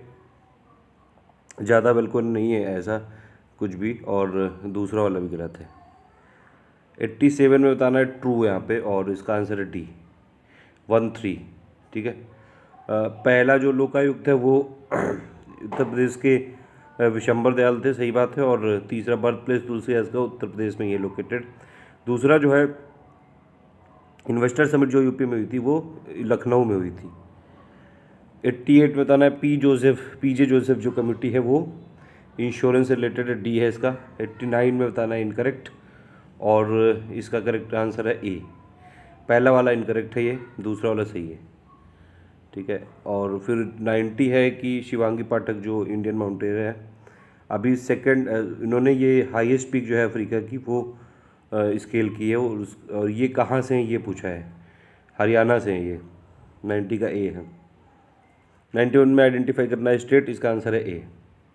ज़्यादा बिल्कुल नहीं है ऐसा कुछ भी, और दूसरा वाला भी गलत है। एट्टी सेवन में बताना है ट्रू यहाँ पे, और इसका आंसर है डी, वन थ्री। ठीक है, पहला जो लोकायुक्त है वो उत्तर प्रदेश के विशंबर दयाल थे, सही बात है। और तीसरा बर्थ प्लेस तुलसीदास का उत्तर प्रदेश में ये लोकेटेड। दूसरा जो है इन्वेस्टर समिट जो यूपी में हुई थी वो लखनऊ में हुई थी। एट्टी एट में बताना है P Joseph, P J Joseph जो कमेटी है वो इंश्योरेंस से रिलेटेड है, डी है इसका। एट्टी नाइन में बताना है इनकरेक्ट, और इसका करेक्ट आंसर है ए। पहला वाला इनकरेक्ट है, ये दूसरा वाला सही है। ठीक है, और फिर नाइन्टी है कि शिवांगी पाठक जो इंडियन माउंटेनियर है, अभी सेकंड इन्होंने ये हाईएस्ट पीक जो है अफ्रीका की वो स्केल की है, और, और ये कहाँ से हैं ये पूछा है, हरियाणा से हैं ये। नाइन्टी का ए है। नाइन्टी वन में आइडेंटिफाई करना है स्टेट, इसका आंसर है ए,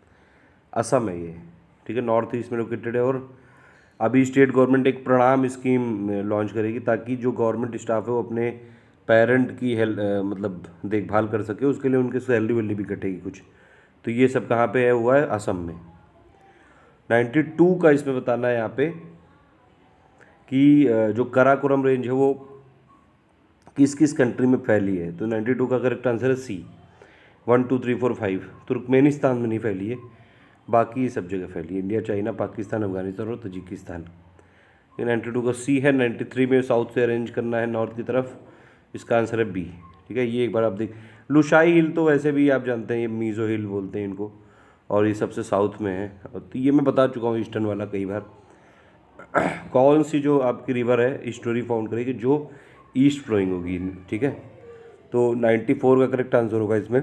असम है ये। ठीक है, नॉर्थ ईस्ट में लोकेटेड है। और अभी स्टेट गवर्नमेंट एक प्रणाम स्कीम लॉन्च करेगी ताकि जो गवर्नमेंट स्टाफ है वो अपने पेरेंट की हेल्प मतलब देखभाल कर सके, उसके लिए उनकी सैलरी वैलरी भी कटेगी कुछ। तो ये सब कहाँ पे है, हुआ है असम में। नाइन्टी टू का इसमें बताना है यहाँ पे कि जो कराकोरम रेंज है वो किस किस कंट्री में फैली है। तो नाइन्टी टू का करेक्ट आंसर है C, one two three four five. Turkmenistan में नहीं फैली है, बाकी सब जगह फैली है, इंडिया, चाइना, पाकिस्तान, अफगानिस्तान और तजिकिस्तान। ये नाइन्टी टू का सी है। नाइन्टी थ्री में साउथ से अरेंज करना है नॉर्थ की तरफ, इसका आंसर है बी। ठीक है, ये एक बार आप देख, लुशाई हिल तो वैसे भी आप जानते हैं ये मीज़ो हिल बोलते हैं इनको, और ये सबसे साउथ में है। तो ये मैं बता चुका हूँ ईस्टर्न वाला कई बार। कौन सी जो आपकी रिवर है स्टोरी फाउंड करेगी जो ईस्ट फ्लोइंग होगी। ठीक है, तो नाइन्टी फोर का करेक्ट आंसर होगा इसमें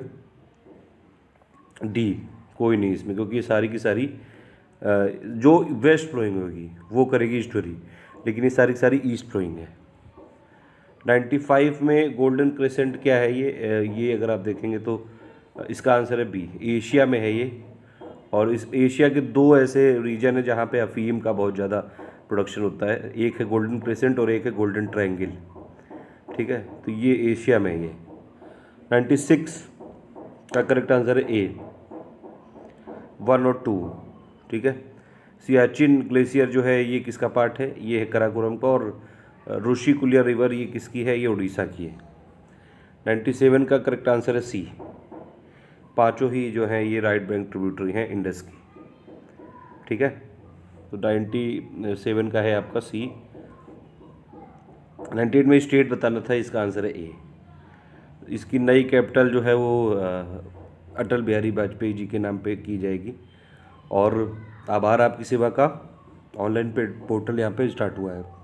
डी, कोई नहीं इसमें, क्योंकि ये सारी की सारी जो वेस्ट फ्लोइंग होगी वो करेगी स्टोरी, लेकिन ये सारी की सारी ईस्ट फ्लोइंग है। नाइन्टी फाइव में गोल्डन क्रेसेंट क्या है ये, ये अगर आप देखेंगे तो इसका आंसर है बी, एशिया में है ये। और इस एशिया के दो ऐसे रीजन है जहाँ पे अफीम का बहुत ज़्यादा प्रोडक्शन होता है, एक है गोल्डन क्रेसेंट और एक है गोल्डन ट्रायंगल। ठीक है, तो ये एशिया में है ये। नाइन्टी सिक्स का करेक्ट आंसर है ए, वन और टू। ठीक है, सियाचिन ग्लेशियर जो है ये किसका पार्ट है, ये है कराकोरम का। और ऋषिकुल्या रिवर ये किसकी है, ये उड़ीसा की है। नाइन्टी सेवन का करेक्ट आंसर है सी, पांचों ही जो है ये राइट बैंक ट्रिब्यूटरी हैं इंडस की। ठीक है, तो नाइन्टी सेवन का है आपका सी। नाइन्टी एट में स्टेट बताना था, इसका आंसर है ए। इसकी नई कैपिटल जो है वो अटल बिहारी वाजपेयी जी के नाम पे की जाएगी। और आभार आपकी सेवा का ऑनलाइन पे पोर्टल यहाँ पे स्टार्ट हुआ है।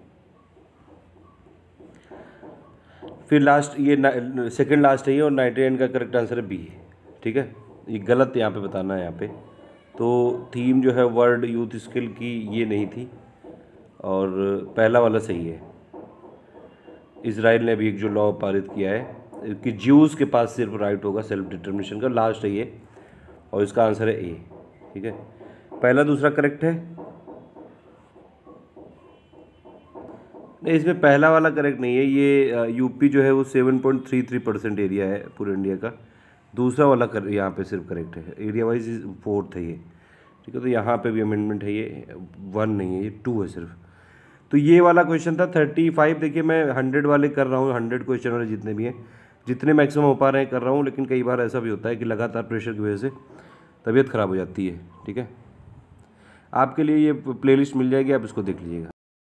फिर लास्ट ये सेकंड लास्ट है ये, और नाइन्टी नाइन का करेक्ट आंसर है बी। ठीक है, ये गलत यहाँ पे बताना है यहाँ पे। तो थीम जो है वर्ल्ड यूथ स्किल की ये नहीं थी, और पहला वाला सही है। इजराइल ने भी एक जो लॉ पारित किया है कि ज्यूज़ के पास सिर्फ राइट होगा सेल्फ डिटर्मिनेशन का, लास्ट है ये, और इसका आंसर है ए। ठीक है, पहला दूसरा करेक्ट है नहीं, इसमें पहला वाला करेक्ट नहीं है। ये यूपी जो है वो seven point three three percent area है पूरे इंडिया का। दूसरा वाला कर यहाँ पे सिर्फ करेक्ट है, एरिया वाइज फोर्थ है ये। ठीक है, तो यहाँ पे भी अमेंडमेंट है, ये वन नहीं है, ये टू है सिर्फ। तो ये वाला क्वेश्चन था थर्टी फाइव। देखिए मैं हंड्रेड वाले कर रहा हूँ, हंड्रेड क्वेश्चन वाले जितने भी हैं, जितने मैक्सिमम हो पा रहे हैं कर रहा हूँ। लेकिन कई बार ऐसा भी होता है कि लगातार प्रेशर की वजह से तबीयत ख़राब हो जाती है। ठीक है, आपके लिए ये प्लेलिस्ट मिल जाएगी, आप इसको देख लीजिएगा।